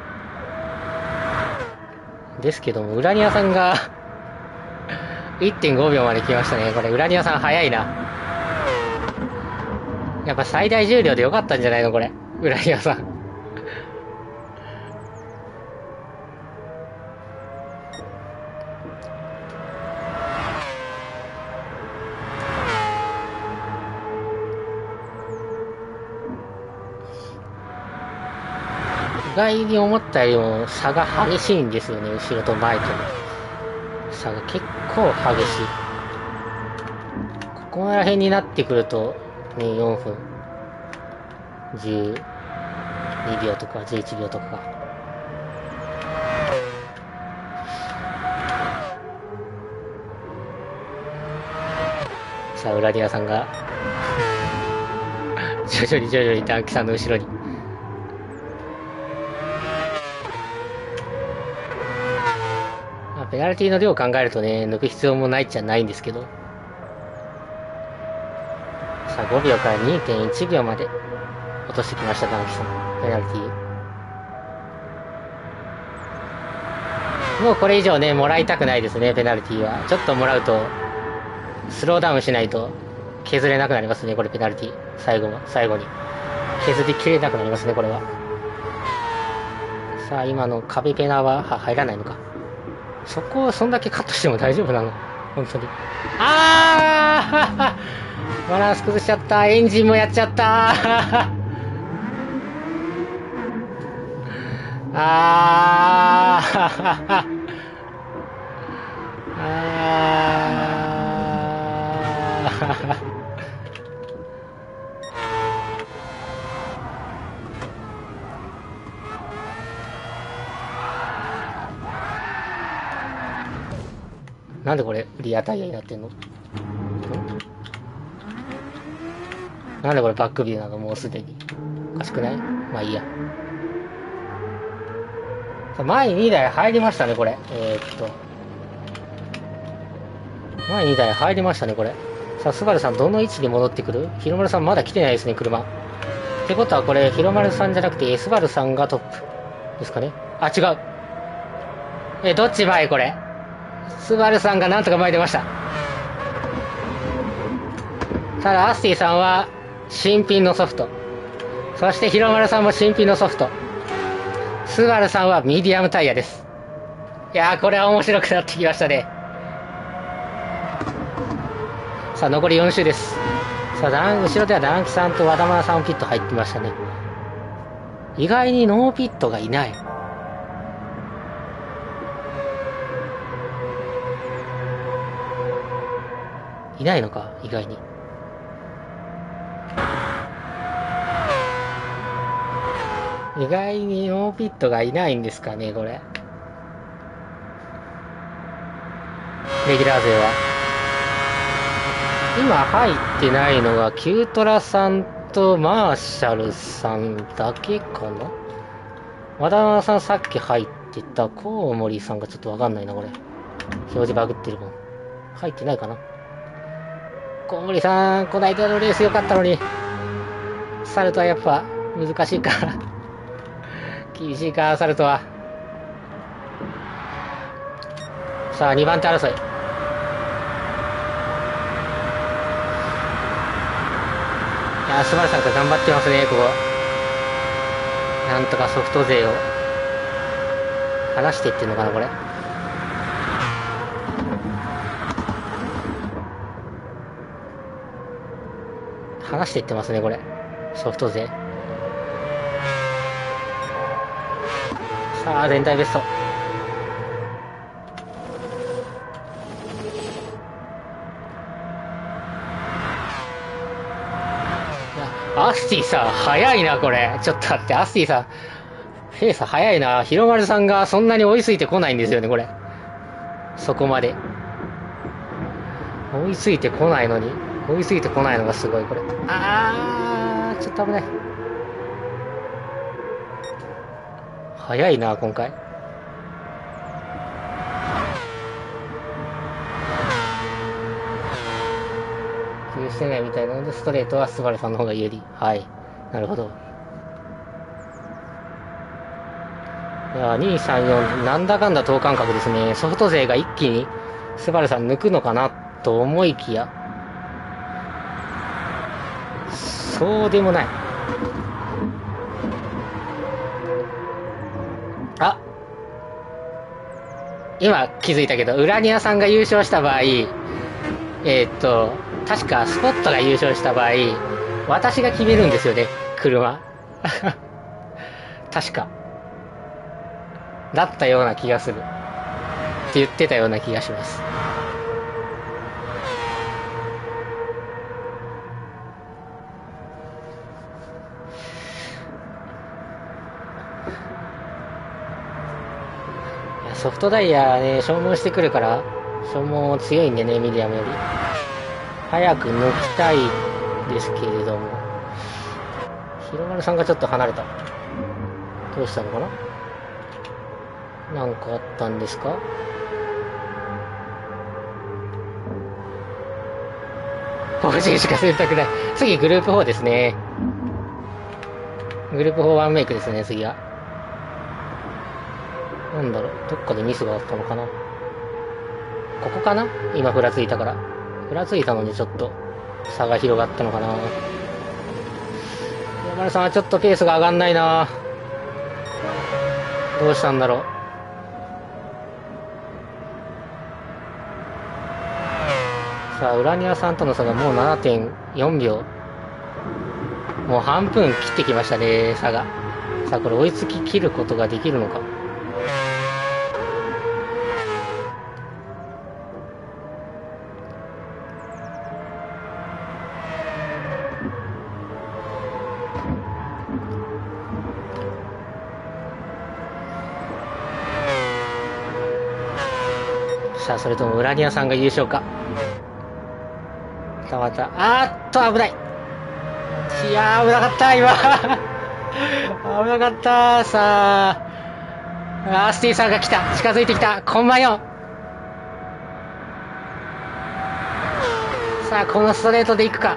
S1: ですけども、ウラニアさんが、いってんごびょうまで来ましたね。これ、ウラニアさん早いな。やっぱ最大重量でよかったんじゃないのこれ。ウラニアさん。意外に思ったよりも差が激しいんですよね。後ろと前との差が結構激しい。ここら辺になってくると、ね、よんぷん、じゅうにびょうとかじゅういちびょうとか。さあ、ウラディアさんが、徐々に徐々にダンキさんの後ろに。まあ、ペナルティの量を考えるとね、抜く必要もないっちゃないんですけど。さあ、ごびょうから にてんいちびょうまで落としてきました、ダンキさん。ペナルティ。もうこれ以上ね、もらいたくないですね、ペナルティは。ちょっともらうと、スローダウンしないと削れなくなりますね、これペナルティ。最後の、最後に。削りきれなくなりますね、これは。さあ、今の壁ペナは、は、入らないのか。そこをそんだけカットしても大丈夫なの本当に。あーバランス崩しちゃった。エンジンもやっちゃったあーあーなんでこれリアタイヤになってんの？なんでこれバックビューなの？もうすでにおかしくない？まあいいや。前ににだい入りましたねこれ。えー、っと前にだい入りましたねこれ。さあスバルさんどの位置に戻ってくる？ヒロマルさんまだ来てないですね車。ってことはこれヒロマルさんじゃなくてスバルさんがトップですかね。あ、違う。え、どっち前これ？スバルさんがなんとか前出ました。ただアスティさんは新品のソフト、そしてヒロマルさんも新品のソフト、スバルさんはミディアムタイヤです。いやーこれは面白くなってきましたね。さあ残りよん周です。さあダン後ろではダンキさんと和田村さんピット入ってましたね。意外にノーピットがいない。いないのか、意外に。意外にノーピットがいないんですかね、これ。レギュラー勢は。今入ってないのが、キュートラさんとマーシャルさんだけかな？和田村さんさっき入ってたコウモリさんがちょっとわかんないな、これ。表示バグってるもん。入ってないかな？コウモリさん、こないだのレース良かったのに。サルトはやっぱ難しいか。厳しいか、サルトは。さあ、にばん手争い。いやー、スバルさんが頑張ってますね、ここ。なんとかソフト勢を離していってんのかな、これ。離していってますね、これ。ソフト勢。さあ、全体ベスト。アスティさん、早いな、これ。ちょっと待って、アスティさん、ペース早いな。ヒロマルさんがそんなに追いついてこないんですよね、これ。そこまで。追いついてこないのに。追いついてこないのがすごい、これ。あー、ちょっと危ない。早いな、今回。急してないみたいなので、ストレートはスバルさんの方が有利。はい。なるほど。いや、にさんよん、なんだかんだ等間隔ですね。ソフト勢が一気にスバルさん抜くのかなと思いきや、そうでもない。あ、今気づいたけど、ウラニアさんが優勝した場合、えー、っと、確かスポットが優勝した場合、私が決めるんですよね、車。確か。だったような気がする。って言ってたような気がします。ソフトダイヤね、消耗してくるから、消耗強いんでね、ミディアムより。早く抜きたいですけれども。ヒロマルさんがちょっと離れた。どうしたのかな？なんかあったんですか？法人しか選択ない。次グループよんですね。グループよんワンメイクですね、次は。なんだろう、どっかでミスがあったのかな。ここかな？今ふらついたから。ふらついたのにちょっと差が広がったのかな。山根さんはちょっとペースが上がんないな。どうしたんだろう。さあ、ウラニアさんとの差がもう ななてんよんびょう。もう半分切ってきましたね、差が。 さあ、これ追いつき切ることができるのか。さあ、それともウラニアさんが優勝か。さあ、また、あーっと、危ない。いやー、危なかった、今。危なかった。さあ、アースティさんが来た。近づいてきた。コンマよん。さあ、このストレートでいくか。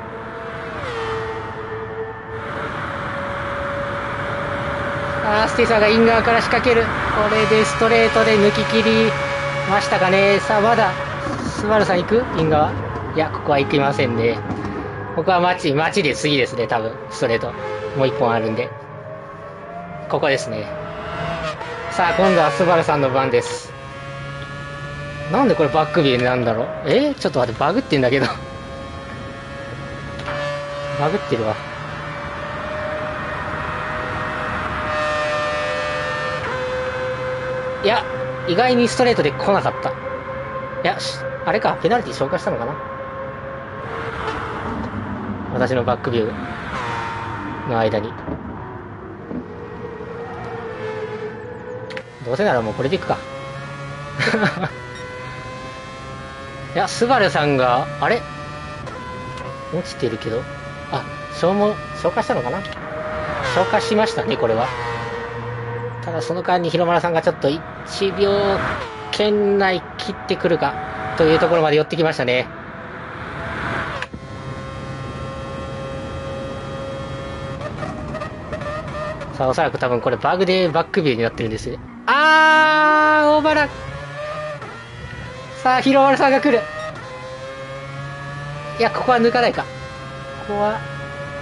S1: アースティさんがイン側から仕掛ける。これでストレートで抜き切りましたかね。さあ、まだ、スバルさん行くイン側。いや、ここは行きませんね。ここは待ち、待ちで次ですね、多分、ストレート。もう一本あるんで。ここですね。さあ、今度はスバルさんの番です。なんでこれバックビーなんだろう。えー、ちょっと待って、バグってんだけど。バグってるわ。いや、意外にストレートで来なかった。いや、あれか、ペナルティ消化したのかな。私のバックビューの間に。どうせならもうこれでいくか。いや、スバルさんが、あれ落ちてるけど。あ、消耗、消化したのかな。消化しましたね、これは。ただその間に広村さんがちょっといちびょう圏内切ってくるかというところまで寄ってきましたね。さあ、おそらく多分これバグでバックビューになってるんですよ。あー、オーバーラン。さあ、広丸さんが来る。いや、ここは抜かないか。ここは、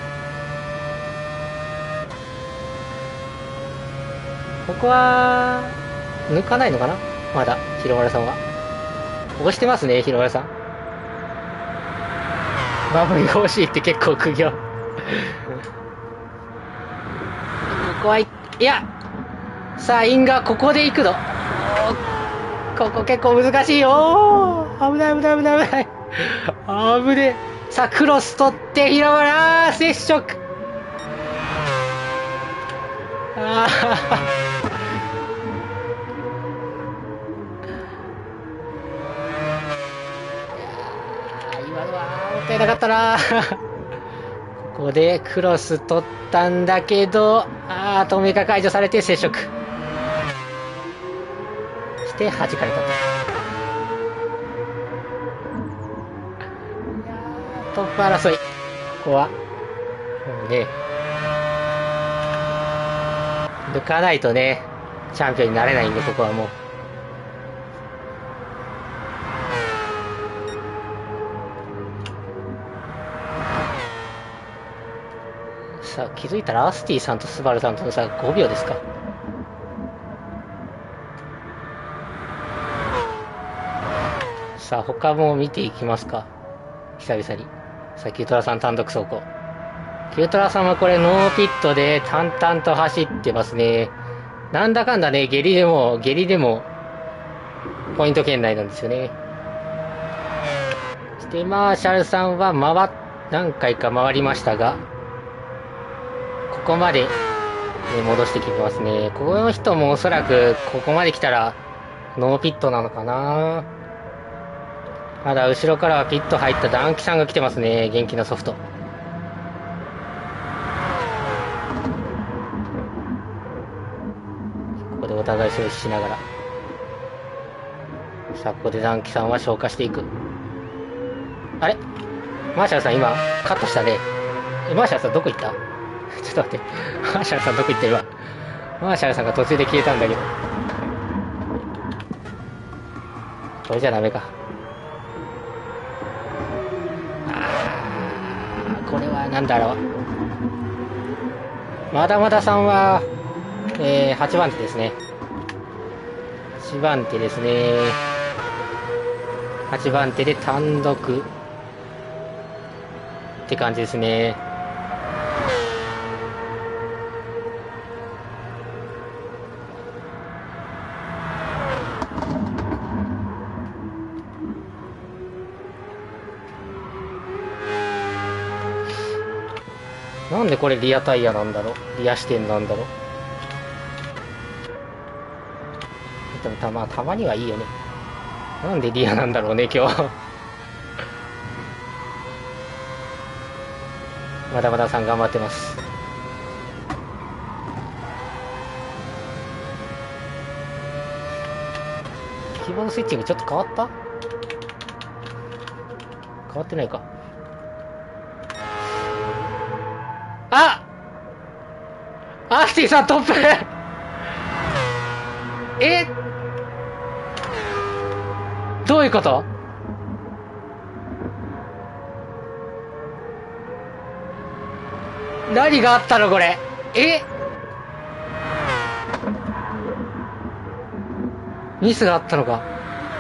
S1: ここは、抜かないのかなまだ、広丸さんは。押してますね、広丸さん。バブルが欲しいって結構苦行。ここは、いや、さあ、インがここで行くの。ここ結構難しいよ。危ない危ない危ない危ない。危ねえ。さあ、クロス取って、広丸、あー、接触。あー。今のは、もったいなかったな。ここでクロス取ったんだけど、あー、透明化解除されて接触。して弾かれたと。トップ争い。ここは、もうね、抜かないとね、チャンピオンになれないんで、ここはもう。さあ、気づいたらアスティさんとスバルさんとの差ごびょうですか。さあ、他も見ていきますか。久々に。さあ、キュートラさん単独走行。キュートラさんはこれノーピットで淡々と走ってますね。なんだかんだね、下痢でも、下痢でも、ポイント圏内なんですよね。そして、マーシャルさんは回っ、何回か回りましたが、ここまで、ね、戻してきてますね。この人もおそらく、ここまで来たら、ノーピットなのかな。まだ後ろからはピット入ったダンキさんが来てますね。元気なソフト。ここでお互い消費しながら。さあ、ここでダンキさんは消化していく。あれマーシャルさん今、カットしたね。え、マーシャルさんどこ行ったちょっと待って。マーシャルさんどこ行ってるわ。マーシャルさんが途中で消えたんだけど。これじゃダメか。これは何だろう。まだまださんは、えー、はちばん手ですね。はちばん手ですね。はちばん手で単独って感じですね。 なんでこれリアタイヤなんだろう、リア視点なんだろう。でもたまたまにはいいよね。なんでリアなんだろうね今日。まだまださん頑張ってます。キーボードスイッチングちょっと変わった？変わってないか。あアースティさんトップえどういうこと？何があったのこれ。えミスがあったのか。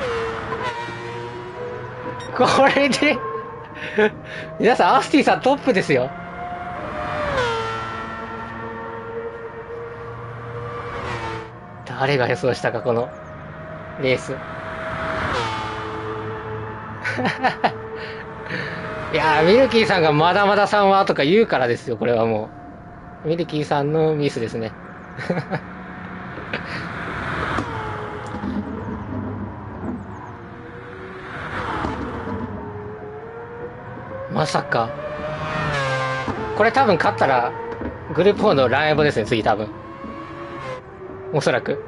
S1: これで皆さんアースティさんトップですよ。誰が予想したかこのレース。いやーミルキーさんがまだまださんはとか言うからですよ。これはもうミルキーさんのミスですね。まさかこれ多分勝ったらグループよんのランエボですね。次多分おそらく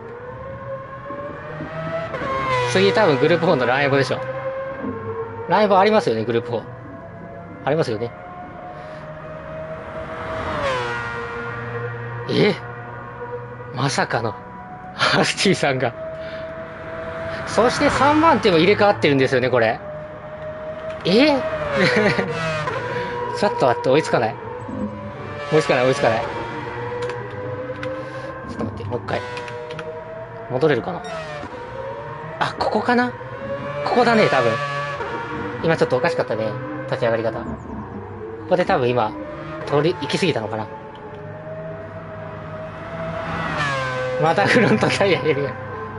S1: 次多分グループよんのランエボでしょ。ランエボありますよね。グループよんありますよね。えまさかのハスティさんが。そしてさんばん手も入れ替わってるんですよねこれ。えちょっと待って、追いつかない追いつかない追いつかない。ちょっと待って、もう一回戻れるかな。あ、ここかな。ここだね多分。今ちょっとおかしかったね、立ち上がり方。ここで多分今通り行き過ぎたのかな。またフロントタイヤ減るやん。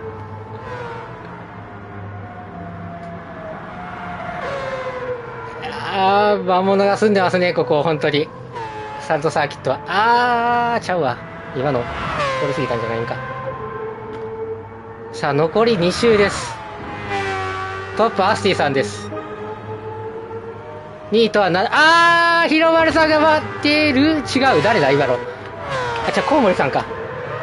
S1: あー魔物が住んでますねここ。本当にサルトサーキットは。あーちゃうわ、今の通り過ぎたんじゃないんか。さあ残りに周です。トップアスティさんです。にいとはな、あー日の丸さんが待ってる。違う、誰だ今の。あ、じゃあコウモリさんか。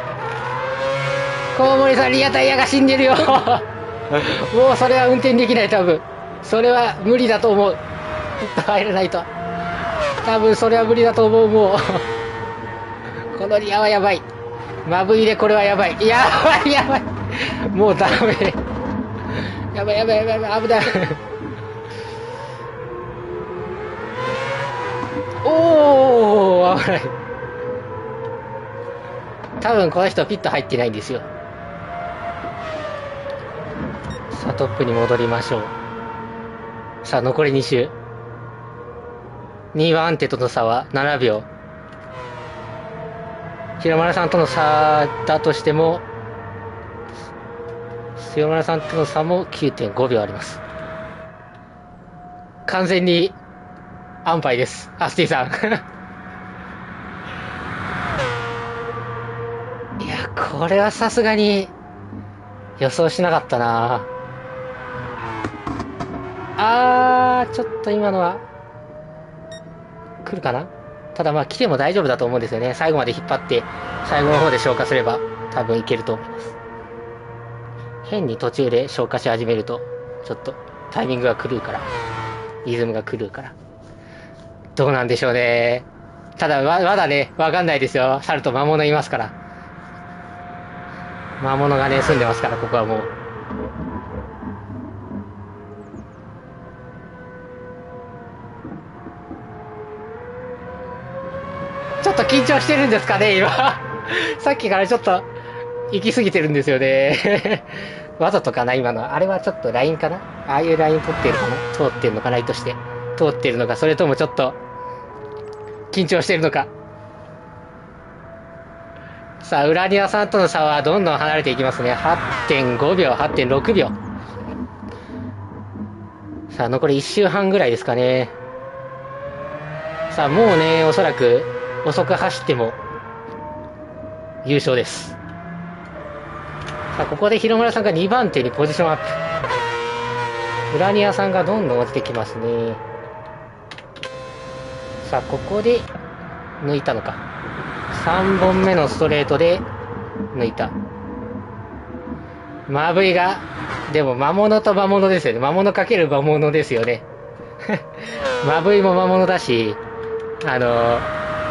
S1: コウモリさんリアタイヤが死んでるよ。もうそれは運転できない多分。それは無理だと思う。入らないと多分それは無理だと思う。もうこのリアはやばい。マブ入れこれはやばい。やばいやばい。もうダメ。やばいやばいやばいやばい、危ない。おー危ない。多分この人ピット入ってないんですよ。さあトップに戻りましょう。さあ残りに周。にいはアンテとの差はななびょう。広村さんとの差だとしても広村さんとの差も きゅうてんごびょうあります。完全に安牌ですアスティさん。いやこれはさすがに予想しなかったなあーちょっと今のは来るかな。ただまあ来ても大丈夫だと思うんですよね。最後まで引っ張って最後の方で消化すれば多分いけると思います。変に途中で消化し始めるとちょっとタイミングが狂うから、リズムが狂うからどうなんでしょうね。ただまだねわかんないですよ。サルト魔物いますから。魔物がね住んでますからここはもう。ちょっと緊張してるんですかね今。さっきからちょっと行き過ぎてるんですよね。わざとかな今の。あれはちょっとラインかな。ああいうライン取ってるかな、通ってるのかな、意図して通ってるのか、それともちょっと緊張してるのか。さあ裏庭さんとの差はどんどん離れていきますね。 はってんごびょう はってんろくびょう。さあ残りいっ周半ぐらいですかね。さあもうねおそらく遅く走っても優勝です。さあ、ここで広村さんがにばん手にポジションアップ。ウラニアさんがどんどん落ちてきますね。さあ、ここで抜いたのか。さんぼんめのストレートで抜いた。マブイが、でも魔物と魔物ですよね。魔物かける魔物ですよね。マブイも魔物だし、あのー、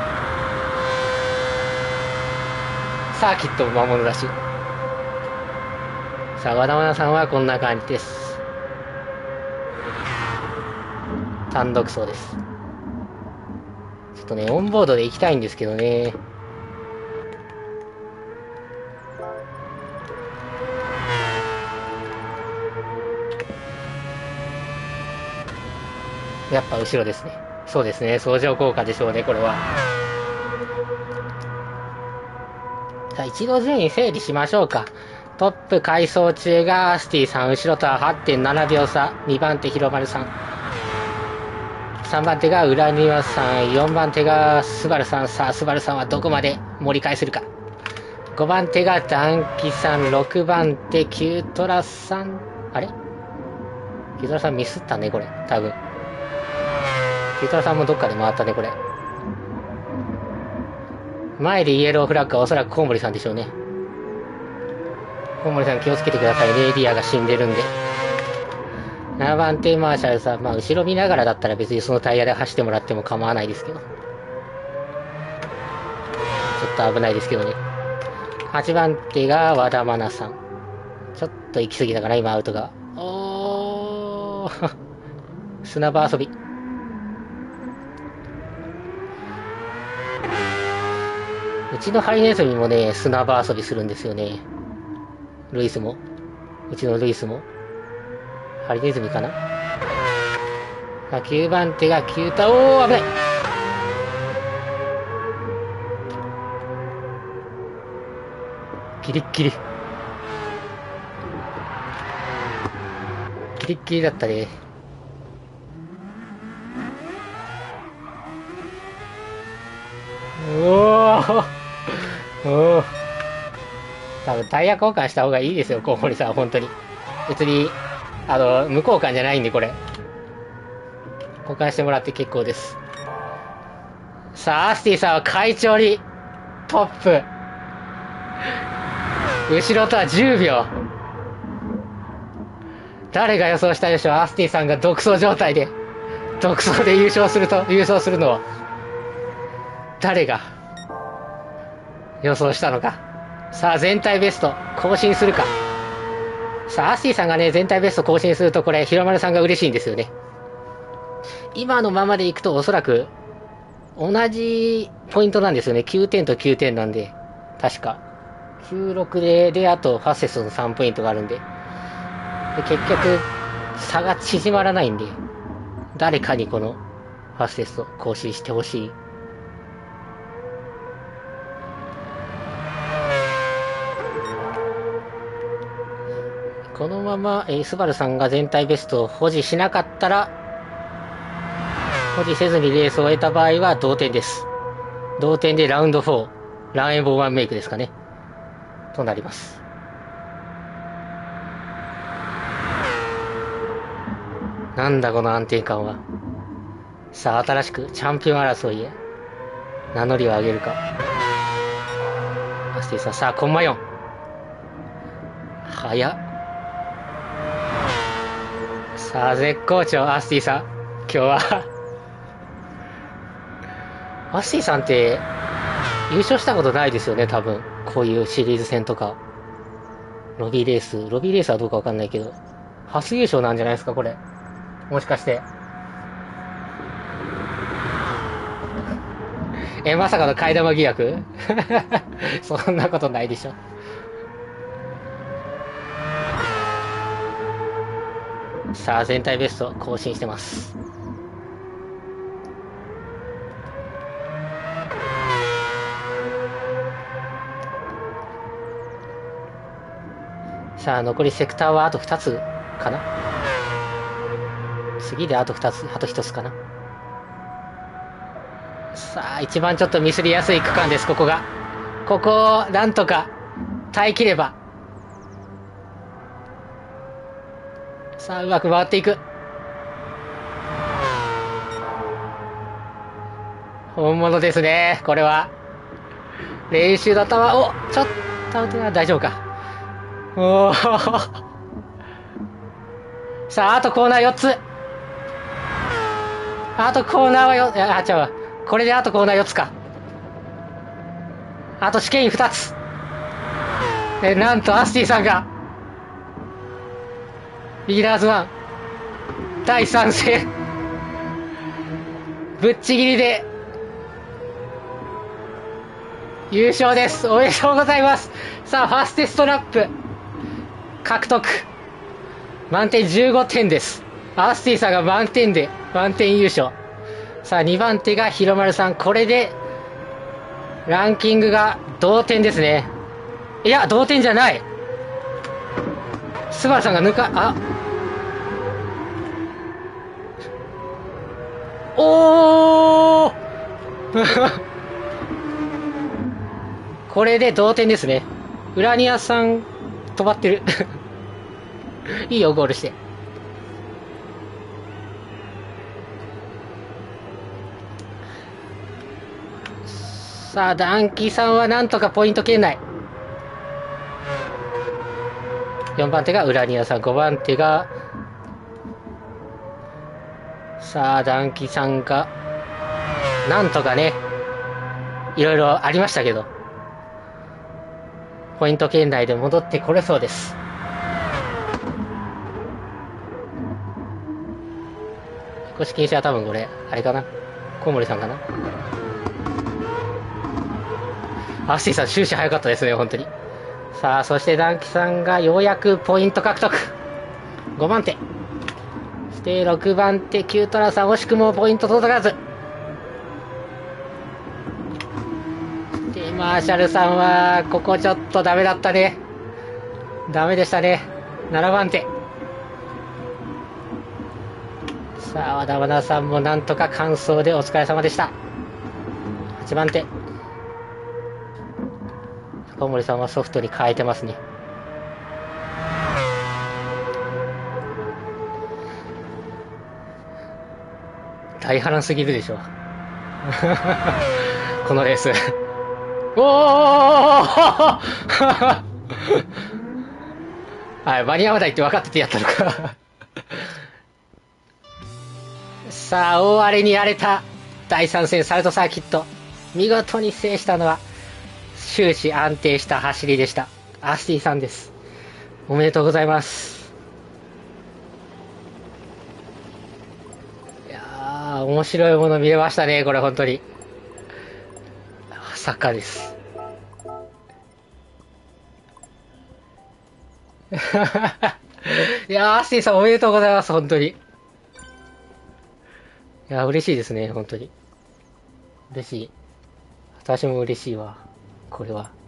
S1: サーキットも魔物だし。さあ、和田愛さんはこんな感じです。単独走です。ちょっとね、オンボードで行きたいんですけどね。やっぱ後ろですね。そうですね。相乗効果でしょうね、これは。さあ、一度順位整理しましょうか。トップ回走中がアスティさん、後ろとは はってんななびょう差。にばん手、広丸さん。さんばん手がウラニワさん。よんばん手がスバルさん。さあ、スバルさんはどこまで盛り返せるか。ごばん手がダンキさん。ろくばん手、キュートラさん。あれキュートラさんミスったね、これ。多分。キュートラさんもどっかで回ったね、これ。前でイエローフラッグはおそらくコウモリさんでしょうね。コウモリさん気をつけてくださいね。リアが死んでるんで。ななばん手マーシャルさん。まあ、後ろ見ながらだったら別にそのタイヤで走ってもらっても構わないですけど。ちょっと危ないですけどね。はちばん手が和田愛菜さん。ちょっと行き過ぎたかな、今アウトが。おー。砂場遊び。うちのハリネズミもね、砂場遊びするんですよね。ルイスも。うちのルイスも。ハリネズミかな。きゅうばん手がキュータ、おー、危ない。ギリッギリ。ギリッギリだったね。おーおー多分タイヤ交換した方がいいですよ、コウモリさん、本当に。別に、あの、無交換じゃないんで、これ。交換してもらって結構です。さあ、アスティさんは快調に、トップ。後ろとはじゅうびょう。誰が予想したでしょう、アスティさんが独走状態で、独走で優勝すると、優勝するのは。誰が予想したのか。さあ、全体ベスト更新するか。さあ、アスティさんがね、全体ベスト更新すると、これ、広丸さんが嬉しいんですよね。今のままでいくと、おそらく、同じポイントなんですよね。きゅうてんときゅうてんなんで。確か。きゅうろくで、で、あと、ファセスのさんポイントがあるんで。で、結局、差が縮まらないんで、誰かにこの、ファセスを更新してほしい。このまま、えー、スバルさんが全体ベストを保持しなかったら、保持せずにレースを終えた場合は同点です。同点でラウンドフォー、ランエボーワンメイクですかね。となります。なんだこの安定感は。さあ、新しくチャンピオン争いへ、名乗りを上げるか。アスティさん、さあ、コンマよん。早っ。さあ、絶好調、アスティさん。今日はアスティさんって、優勝したことないですよね、多分。こういうシリーズ戦とか。ロビーレース。ロビーレースはどうかわかんないけど。初優勝なんじゃないですか、これ。もしかして。え、まさかの替え玉疑惑そんなことないでしょ。さあ、全体ベスト更新してます。さあ、残りセクターはあとふたつかな。次であとふたつ、あとひとつかな。 さあ、一番ちょっとミスりやすい区間です、ここが。ここを、なんとか、耐えきれば。さあ、うまく回っていく。本物ですね、これは。練習だったわ。お、ちょっとアウトだ。大丈夫か。おー。さあ、あとコーナーよっつ。あとコーナーはよ、いや、あ、違うわ。これであとコーナーよっつか。あと試験員ふたつ。え、なんとアスティさんが、ビギナーズワン、だいさん戦、ぶっちぎりで、優勝です。おめでとうございます。さあ、ファーステストラップ、獲得。満点じゅうごてんです。アスティさんが満点で、満点優勝。さあ、にばん手が広丸さん。これで、ランキングが同点ですね。いや、同点じゃない。スバルさんが抜か、あ、おーこれで同点ですね。ウラニアさん、止まってる。いいよ、ゴールして。さあ、ダンキさんはなんとかポイント圏内。よんばん手がウラニアさん、ごばん手が、さあ、ダンキさんが、なんとかね、いろいろありましたけど、ポイント圏内で戻ってこれそうです。公式禁止は多分これ、あれかな、小森さんかな。アスティさん終始早かったですね、本当に。さあ、そしてダンキさんがようやくポイント獲得。ごばん手。そしてろくばん手、キュートラさん惜しくもポイント届かず。で、マーシャルさんは、ここちょっとダメだったね。ダメでしたね。ななばん手。さあ、和田和田さんもなんとか完走でお疲れ様でした。はちばん手。小森さんはソフトに変えてますね。大波乱すぎるでしょ。このレース。おーはい、間に合わないって分かっててやったのか。さあ、大荒れに荒れただいさん戦サルトサーキット。見事に制したのは、終始安定した走りでした。アスティさんです。おめでとうございます。いやー、面白いもの見れましたね、これ本当に。サッカーです。いやー、アスティさんおめでとうございます、本当に。いやー、嬉しいですね、本当に。嬉しい。私も嬉しいわ、これは。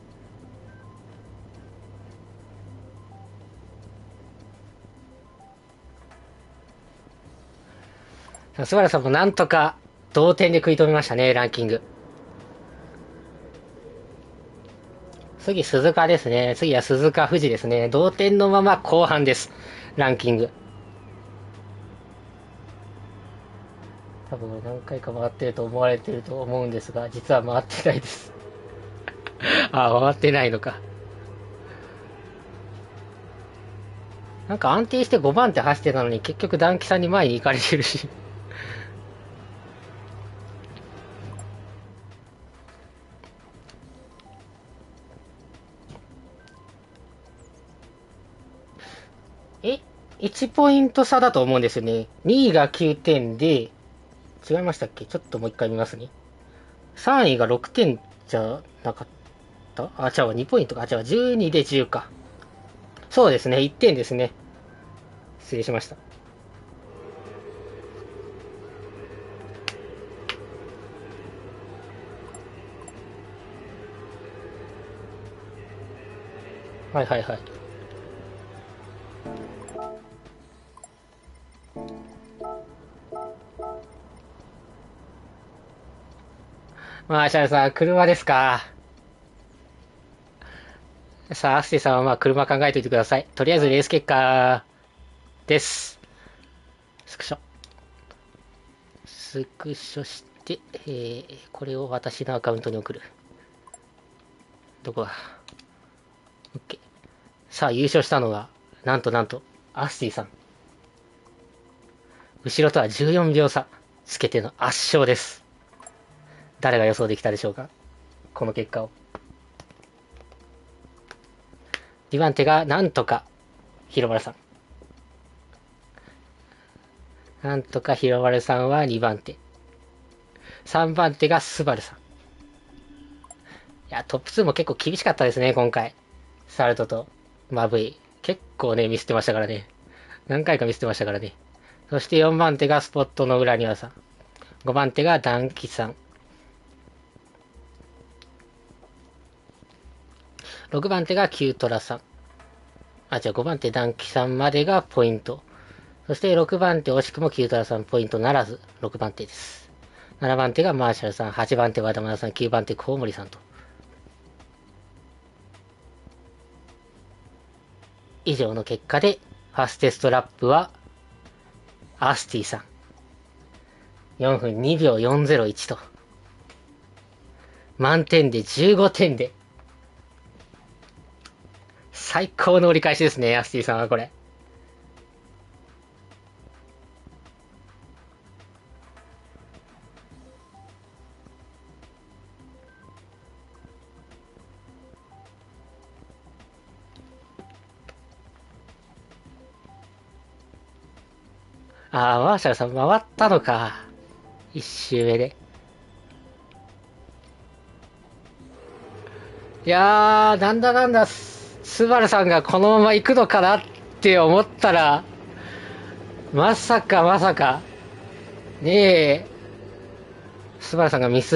S1: スバルさんもなんとか同点で食い止めましたね、ランキング。次、鈴鹿ですね。次は鈴鹿富士ですね。同点のまま後半です。ランキング。多分何回か回ってると思われてると思うんですが、実は回ってないです。あ、回ってないのか。なんか安定してごばん手走ってたのに結局団木さんに前に行かれてるし。え、いちポイント差だと思うんですよね。にいがきゅうてんで、違いましたっけ？ちょっともう一回見ますね。さんいがろくてんじゃなかったあ、違う、にポイントか。あ、違う、じゅうにでじゅうか。そうですね、いってんですね。失礼しました。はいはいはい。 マーシャルさん、車ですか。さあ、アスティさんはまあ車考えておいてください。とりあえずレース結果です。スクショ。スクショして、えー、これを私のアカウントに送る。どこだ ?OK。さあ、優勝したのが、なんとなんと、アスティさん。後ろとはじゅうよんびょう差つけての圧勝です。誰が予想できたでしょうか、この結果を。にばん手がなんとか広丸さん。なんとか広丸さんはにばん手。さんばん手がスバルさん。いや、トップツーも結構厳しかったですね、今回。サルトとマブイ。結構ね、ミスってましたからね。何回かミスってましたからね。そしてよんばん手がスポットの裏庭さん。ごばん手がダンキさん。ろくばん手がキュートラさん。あ、じゃあごばん手ダンキさんまでがポイント。そしてろくばん手惜しくもキュートラさんポイントならず、ろくばん手です。ななばん手がマーシャルさん、はちばん手和田村さん、きゅうばん手コウモリさんと。以上の結果で、ファステストラップは、アスティさん。よんぷんにびょうよんぜろいちと。満点でじゅうごてんで。最高の折り返しですね、アスティさんはこれ。あー、マーシャルさん回ったのか。一周目で。いやー、なんだなんだ、スバルさんがこのまま行くのかなって思ったら、まさかまさか、ねえ、スバルさんがミスって、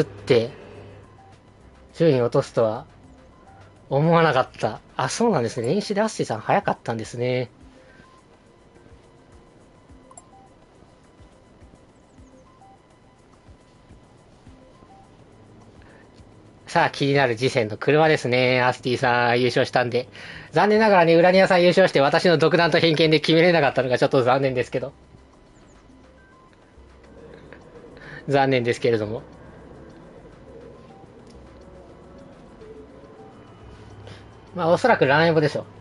S1: 順位落とすとは思わなかった。あ、そうなんですね。練習でアッシーさん早かったんですね。さあ、気になる次戦の車ですね。アスティさん優勝したんで。残念ながらね、ウラニアさん優勝して私の独断と偏見で決めれなかったのがちょっと残念ですけど。残念ですけれども。まあ、おそらくランエボでしょう。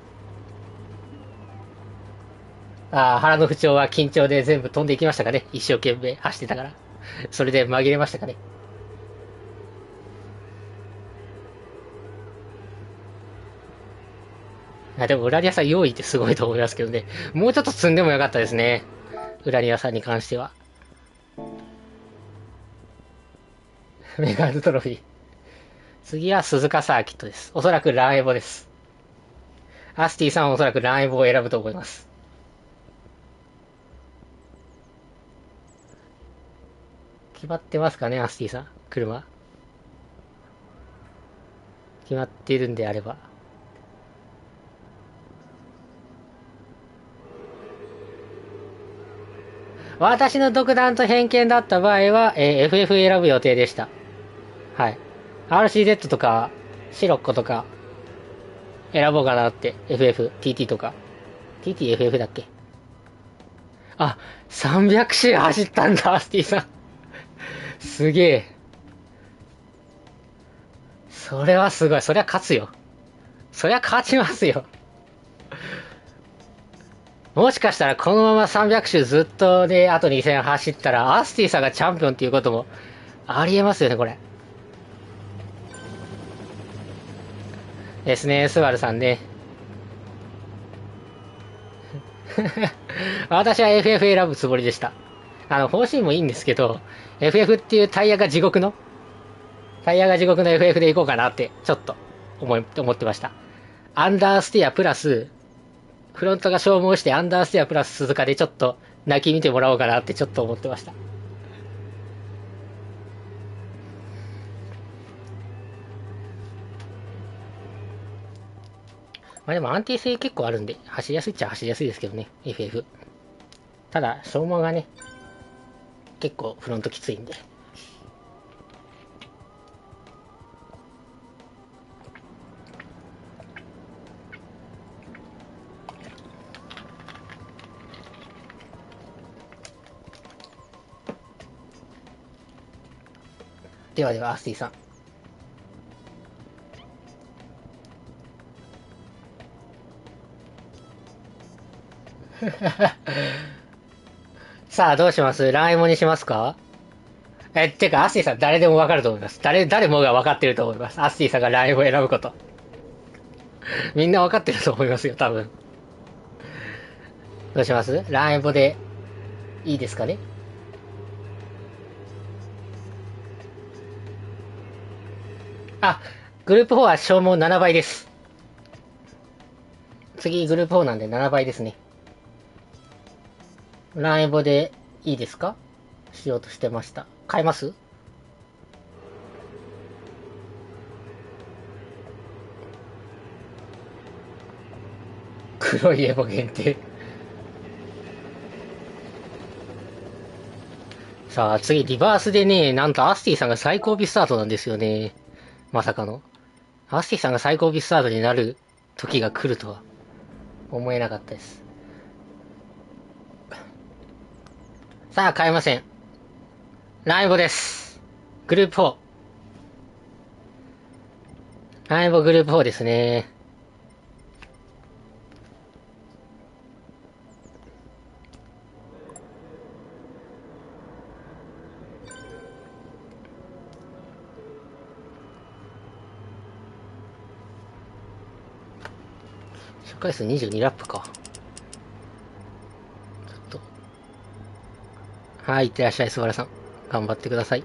S1: ああ、腹の不調は緊張で全部飛んでいきましたかね。一生懸命走ってたから。それで紛れましたかね。あ、でも、ウラリアさん用意ってすごいと思いますけどね。もうちょっと積んでもよかったですね。ウラリアさんに関しては。メガールトロフィー。次は鈴鹿サーキットです。おそらくランエボです。アスティさんはおそらくランエボを選ぶと思います。決まってますかね、アスティさん。車。決まっているんであれば。私の独断と偏見だった場合は、えー エフエフ 選ぶ予定でした。はい。アールシーゼット とか、シロッコとか、選ぼうかなって。エフエフ、ティーティー とか。ティーティーエフエフ だっけ。あ、さんびゃく周走ったんだ、アスティさん。すげえ。それはすごい。そりゃ勝つよ。そりゃ勝ちますよ。もしかしたらこのままさんびゃく周ずっとで、あとに戦走ったら、アスティさんがチャンピオンっていうこともありえますよね、これ。ですね、スバルさんね。私は エフエフ 選ぶつもりでした。あの、方針もいいんですけど、エフエフ っていうタイヤが地獄の、タイヤが地獄の エフエフ でいこうかなって、ちょっと思い、思ってました。アンダーステアプラス、フロントが消耗してアンダーステアプラス鈴鹿でちょっと泣き見てもらおうかなってちょっと思ってました。まあでも安定性結構あるんで、走りやすいっちゃ走りやすいですけどね、エフエフ。ただ、消耗がね、結構フロントきついんで。 ではでは、アスティさん。さあ、どうします？ライモにしますか？え、てか、アスティさん誰でもわかると思います。誰、誰もがわかってると思います。アスティさんがライモを選ぶこと。みんなわかってると思いますよ、多分。どうします？ライボでいいですかね？あ、グループフォーは消耗ななばいです。次、グループフォーなんでななばいですね。ライボでいいですか？しようとしてました。変えます？黒いエボ限定。さあ、次、リバースでね、なんとアスティさんが最高尾スタートなんですよね。まさかの。アスティさんが最高尾スタートになる時が来るとは思えなかったです。さあ、変えません。ライボです。グループフォー。ライボグループフォーですね。周回数にじゅうにラップか。ちょっと。はい、いってらっしゃい、すばらさん。頑張ってください。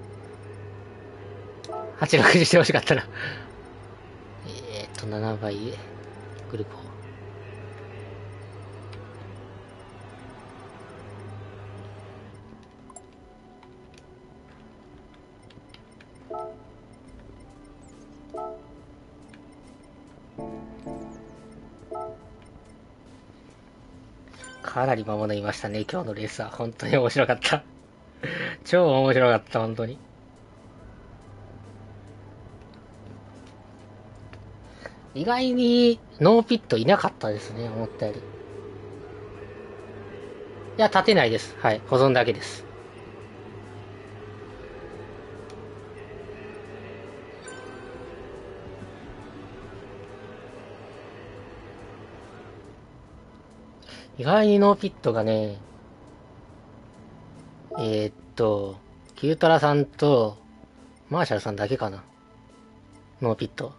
S1: はち、ろくじしてほしかったな。えーっと、ななばい、グループフォー。かなり魔物いましたね、今日のレースは。本当に面白かった。超面白かった、本当に。意外にノーピットいなかったですね、思ったより。いや、立てないです。はい、保存だけです。意外にノーピットがね、えー、っと、キュートラさんとマーシャルさんだけかな。ノーピット。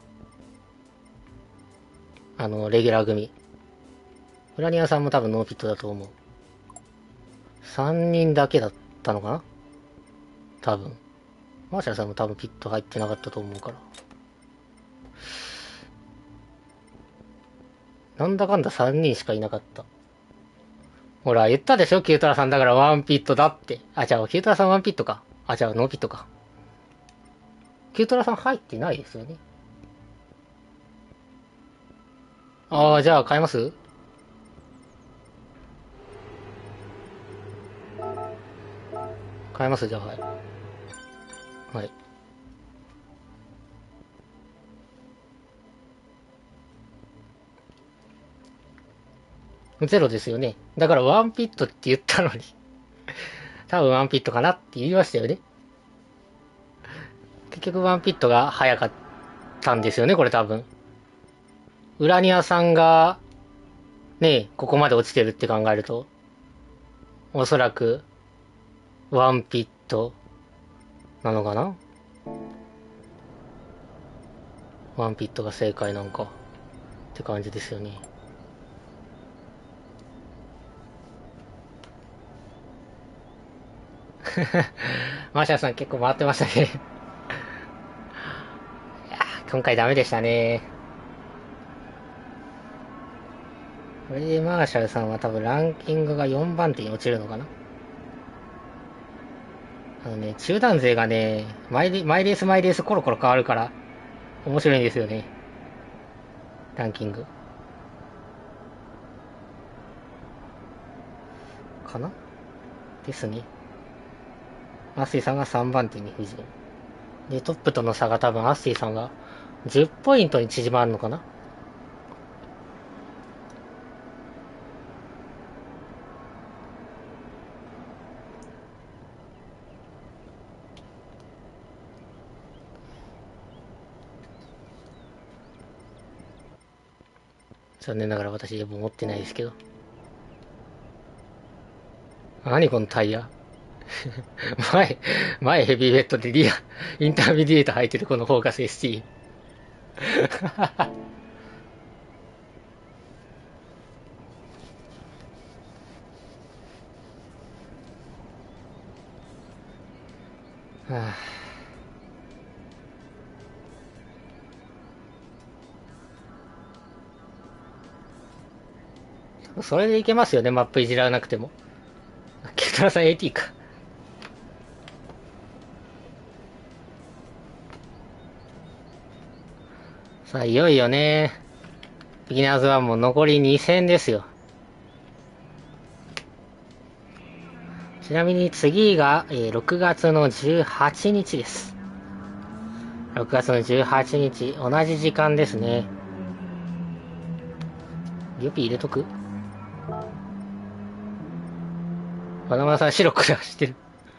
S1: あの、レギュラー組。フラニアさんも多分ノーピットだと思う。さんにんだけだったのかな？多分。マーシャルさんも多分ピット入ってなかったと思うから。なんだかんださんにんしかいなかった。ほら、言ったでしょキュートラさんだからワンピットだって。あ、じゃあ、キュートラさんワンピットか。あ、じゃあ、ノーピットか。キュートラさん入ってないですよね。ああ、じゃあ、変えます？変えます？じゃあ、はい。はい。ゼロですよね。だからワンピットって言ったのに。多分ワンピットかなって言いましたよね。結局ワンピットが早かったんですよね、これ多分。ウラニアさんが、ね、ここまで落ちてるって考えると、おそらく、ワンピットなのかな？ワンピットが正解なんか、って感じですよね。マーシャルさん結構回ってましたね。いや今回ダメでしたね。これでマーシャルさんは多分ランキングがよんばん手に落ちるのかな？あのね、中団勢がね、毎レ毎レース毎レースコロコロ変わるから、面白いんですよね。ランキング。かなですね。アッシーさんがさんばん手に浮上。で、トップとの差が多分アッシーさんがじゅっポイントに縮まるのかな？ 残念ながら私エボ持ってないですけど。何このタイヤ。前、前ヘビーウェットでリア、インターミディエート履いてるこのフォーカス エスティー。はあ、それでいけますよね、マップいじらなくても。ケトラさん エーティー か。さあ、いよいよね。ビギナーズはもう残りに戦ですよ。ちなみに次が、えー、ろくがつのじゅうはちにちです。ろくがつのじゅうはちにち、同じ時間ですね。リオピー入れとく？和田村さん白く走ってる。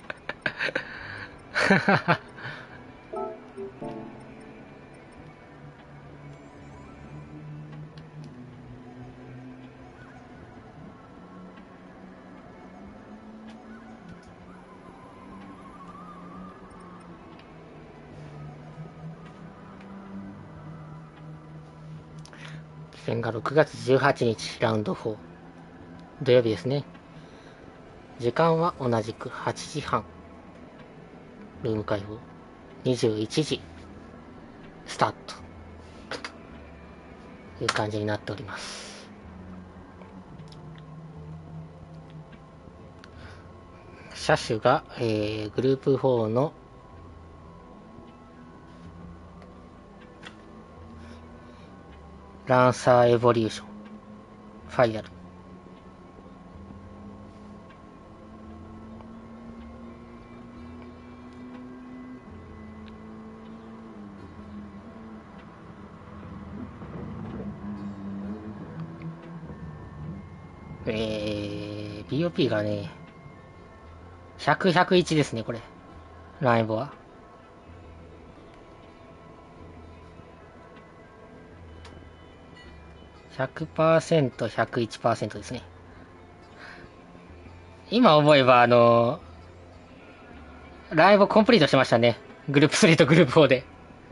S1: 戦がろくがつじゅうはちにち、ラウンドフォー。土曜日ですね。時間は同じくはちじはん。ルーム開放。にじゅういちじ。スタート。という感じになっております。車種が、えー、グループフォーのランサーエボリューション。ファイアル。えー、ビーオーピー がね、ひゃく、ひゃくいちですね、これ。ランエボは。ひゃくパーセント、ひゃくいちパーセント ですね。今思えば、あのー、ランエボコンプリートしましたね。グループスリーとグループフォーで。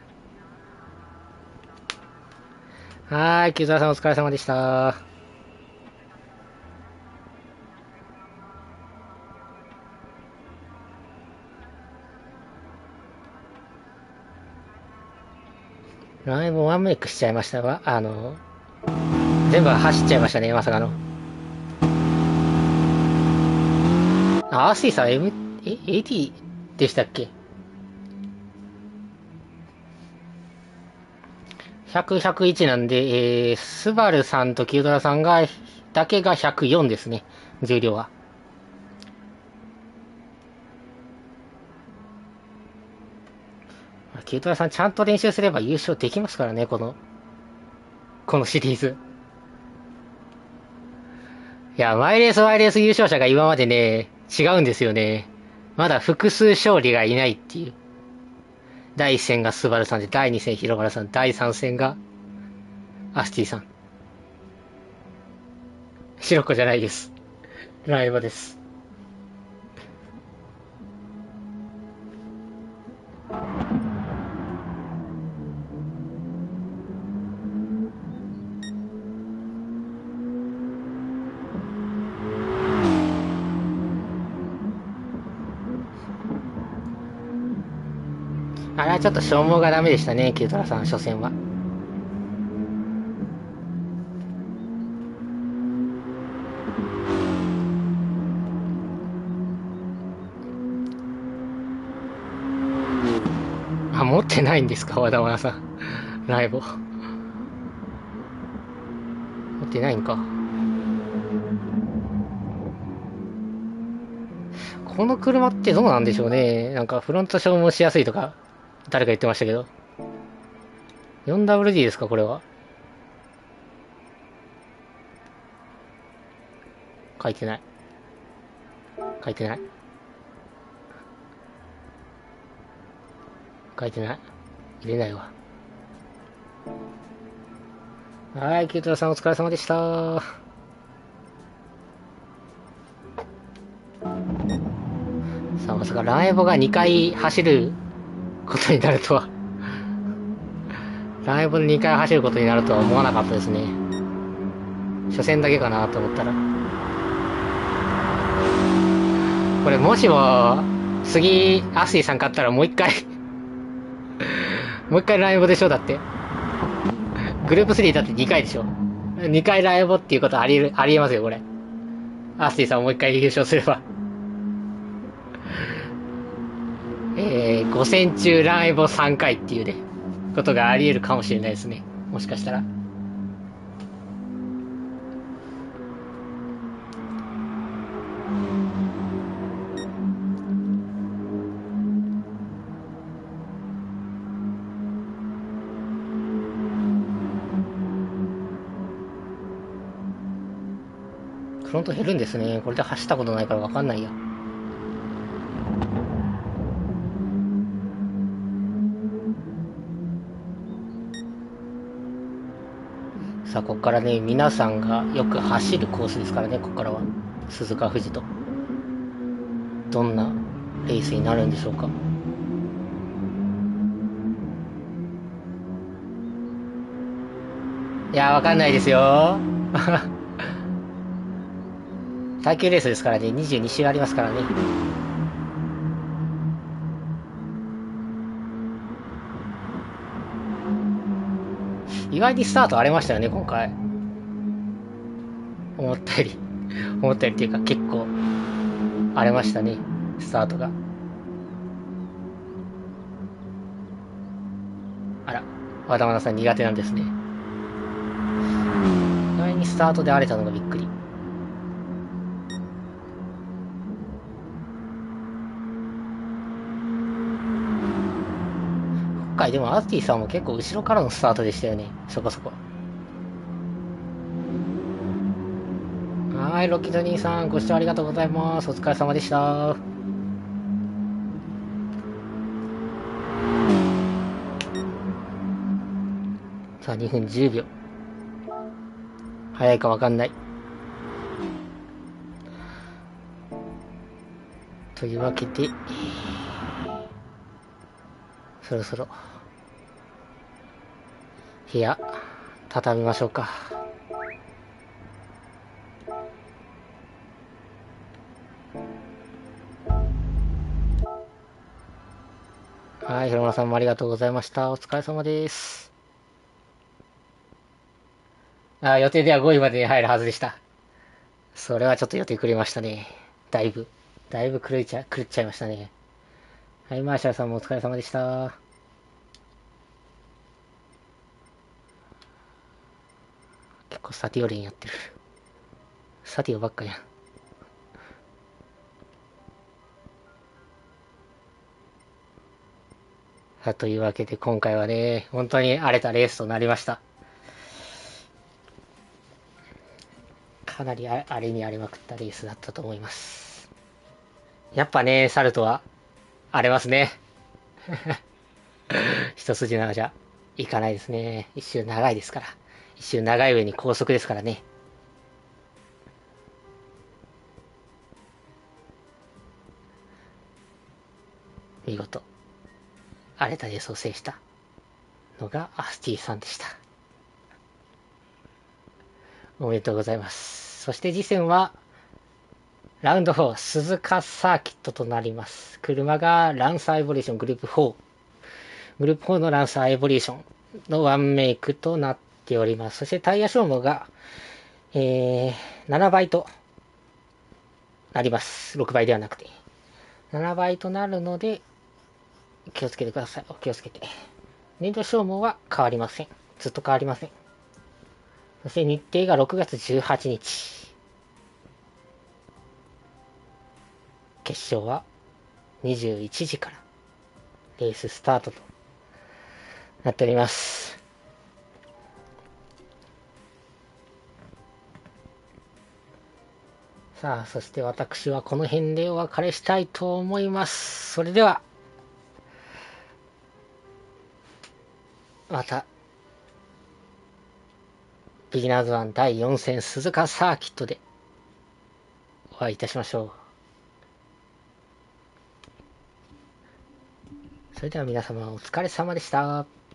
S1: はーい、木澤さんお疲れ様でした。ランエボワンメイクしちゃいましたが、あのー、全部走っちゃいましたね、まさかの。あ、アーシーさん M、え、エーティー でしたっけ？ ひゃく、ひゃくいちなんで、えー、スバルさんとキュードラさんが、だけがひゃくよんですね、重量は。キュードラさんちゃんと練習すれば優勝できますからね、この、このシリーズ。いや、マイレースマイレース優勝者が今までね、違うんですよね。まだ複数勝利がいないっていう。だいいっ戦がスバルさんで、だいに戦広原さん、だいさん戦がアスティさん。白子じゃないです。ライバです。あれはちょっと消耗がダメでしたね、キュートラさん、初戦は。あ、持ってないんですか、和田村さん。ライボ。持ってないんか。この車ってどうなんでしょうね。なんかフロント消耗しやすいとか、誰か言ってましたけど。フォーダブリューディー ですか、これは。書いてない。書いてない。書いてない。入れないわ。 はい、キュートラさんお疲れ様でした。さあ、まさかランエボがにかい走ることになるとは。ランエボでにかい走ることになるとは思わなかったですね。初戦だけかなと思ったら。これもしも、次、アスティさん勝ったらもう一回もう一回ランエボでしょだって。グループスリーだってにかいでしょ。にかいランエボっていうことありえ、ありえますよ、これ。アスティさんもう一回優勝すれば。えー、ご戦中ランエボさんかいっていうね、ことがあり得るかもしれないですね。もしかしたら。フロント減るんですね。これで走ったことないからわかんないや。さあ、ここからね、皆さんがよく走るコースですからね、ここからは。鈴鹿富士と。どんなレースになるんでしょうか。いやー、わかんないですよ。耐久レースですからね、にじゅうに周ありますからね。意外にスタート荒れましたよね、今回。思ったより。思ったよりっていうか結構荒れましたね、スタートが。あら、和田愛さん苦手なんですね。意外にスタートで荒れたのがびっくり。今回でもアスティさんも結構後ろからのスタートでしたよね、そこそこ。はい、ロッキード兄さん、ご視聴ありがとうございます。お疲れ様でした。さあ、にふんじゅうびょう。早いかわかんない。というわけで、そろそろ、部屋、畳みましょうか。はい、広村さんもありがとうございました。お疲れ様です。あ、予定ではごいまでに入るはずでした。それはちょっと予定くれましたね。だいぶ。だいぶ狂いちゃ、狂っちゃいましたね。はい、マーシャルさんもお疲れ様でした。結構サティオレンやってる。サティオばっかやん。さあ、というわけで今回はね、本当に荒れたレースとなりました。かなり荒れに荒れまくったレースだったと思います。やっぱね、サルトは荒れますね。一筋縄じゃいかないですね。一周長いですから。一周長い上に高速ですからね。見事、荒れたレースを制したのがアスティさんでした。おめでとうございます。そして次戦は、ラウンドフォー、鈴鹿サーキットとなります。車がランサーエボリューショングループフォー。グループフォーのランサーエボリューションのワンメイクとなっております。そしてタイヤ消耗が、えー、ななばいとなります。ろくばいではなくて。ななばいとなるので、気をつけてください。お気をつけて。燃料消耗は変わりません。ずっと変わりません。そして日程がろくがつじゅうはちにち。決勝はにじゅういちじからレーススタートとなっております。さあ、そして私はこの辺でお別れしたいと思います。それでは、またビギナーズワンだいよん戦鈴鹿サーキットでお会いいたしましょう。それでは皆様お疲れ様でした。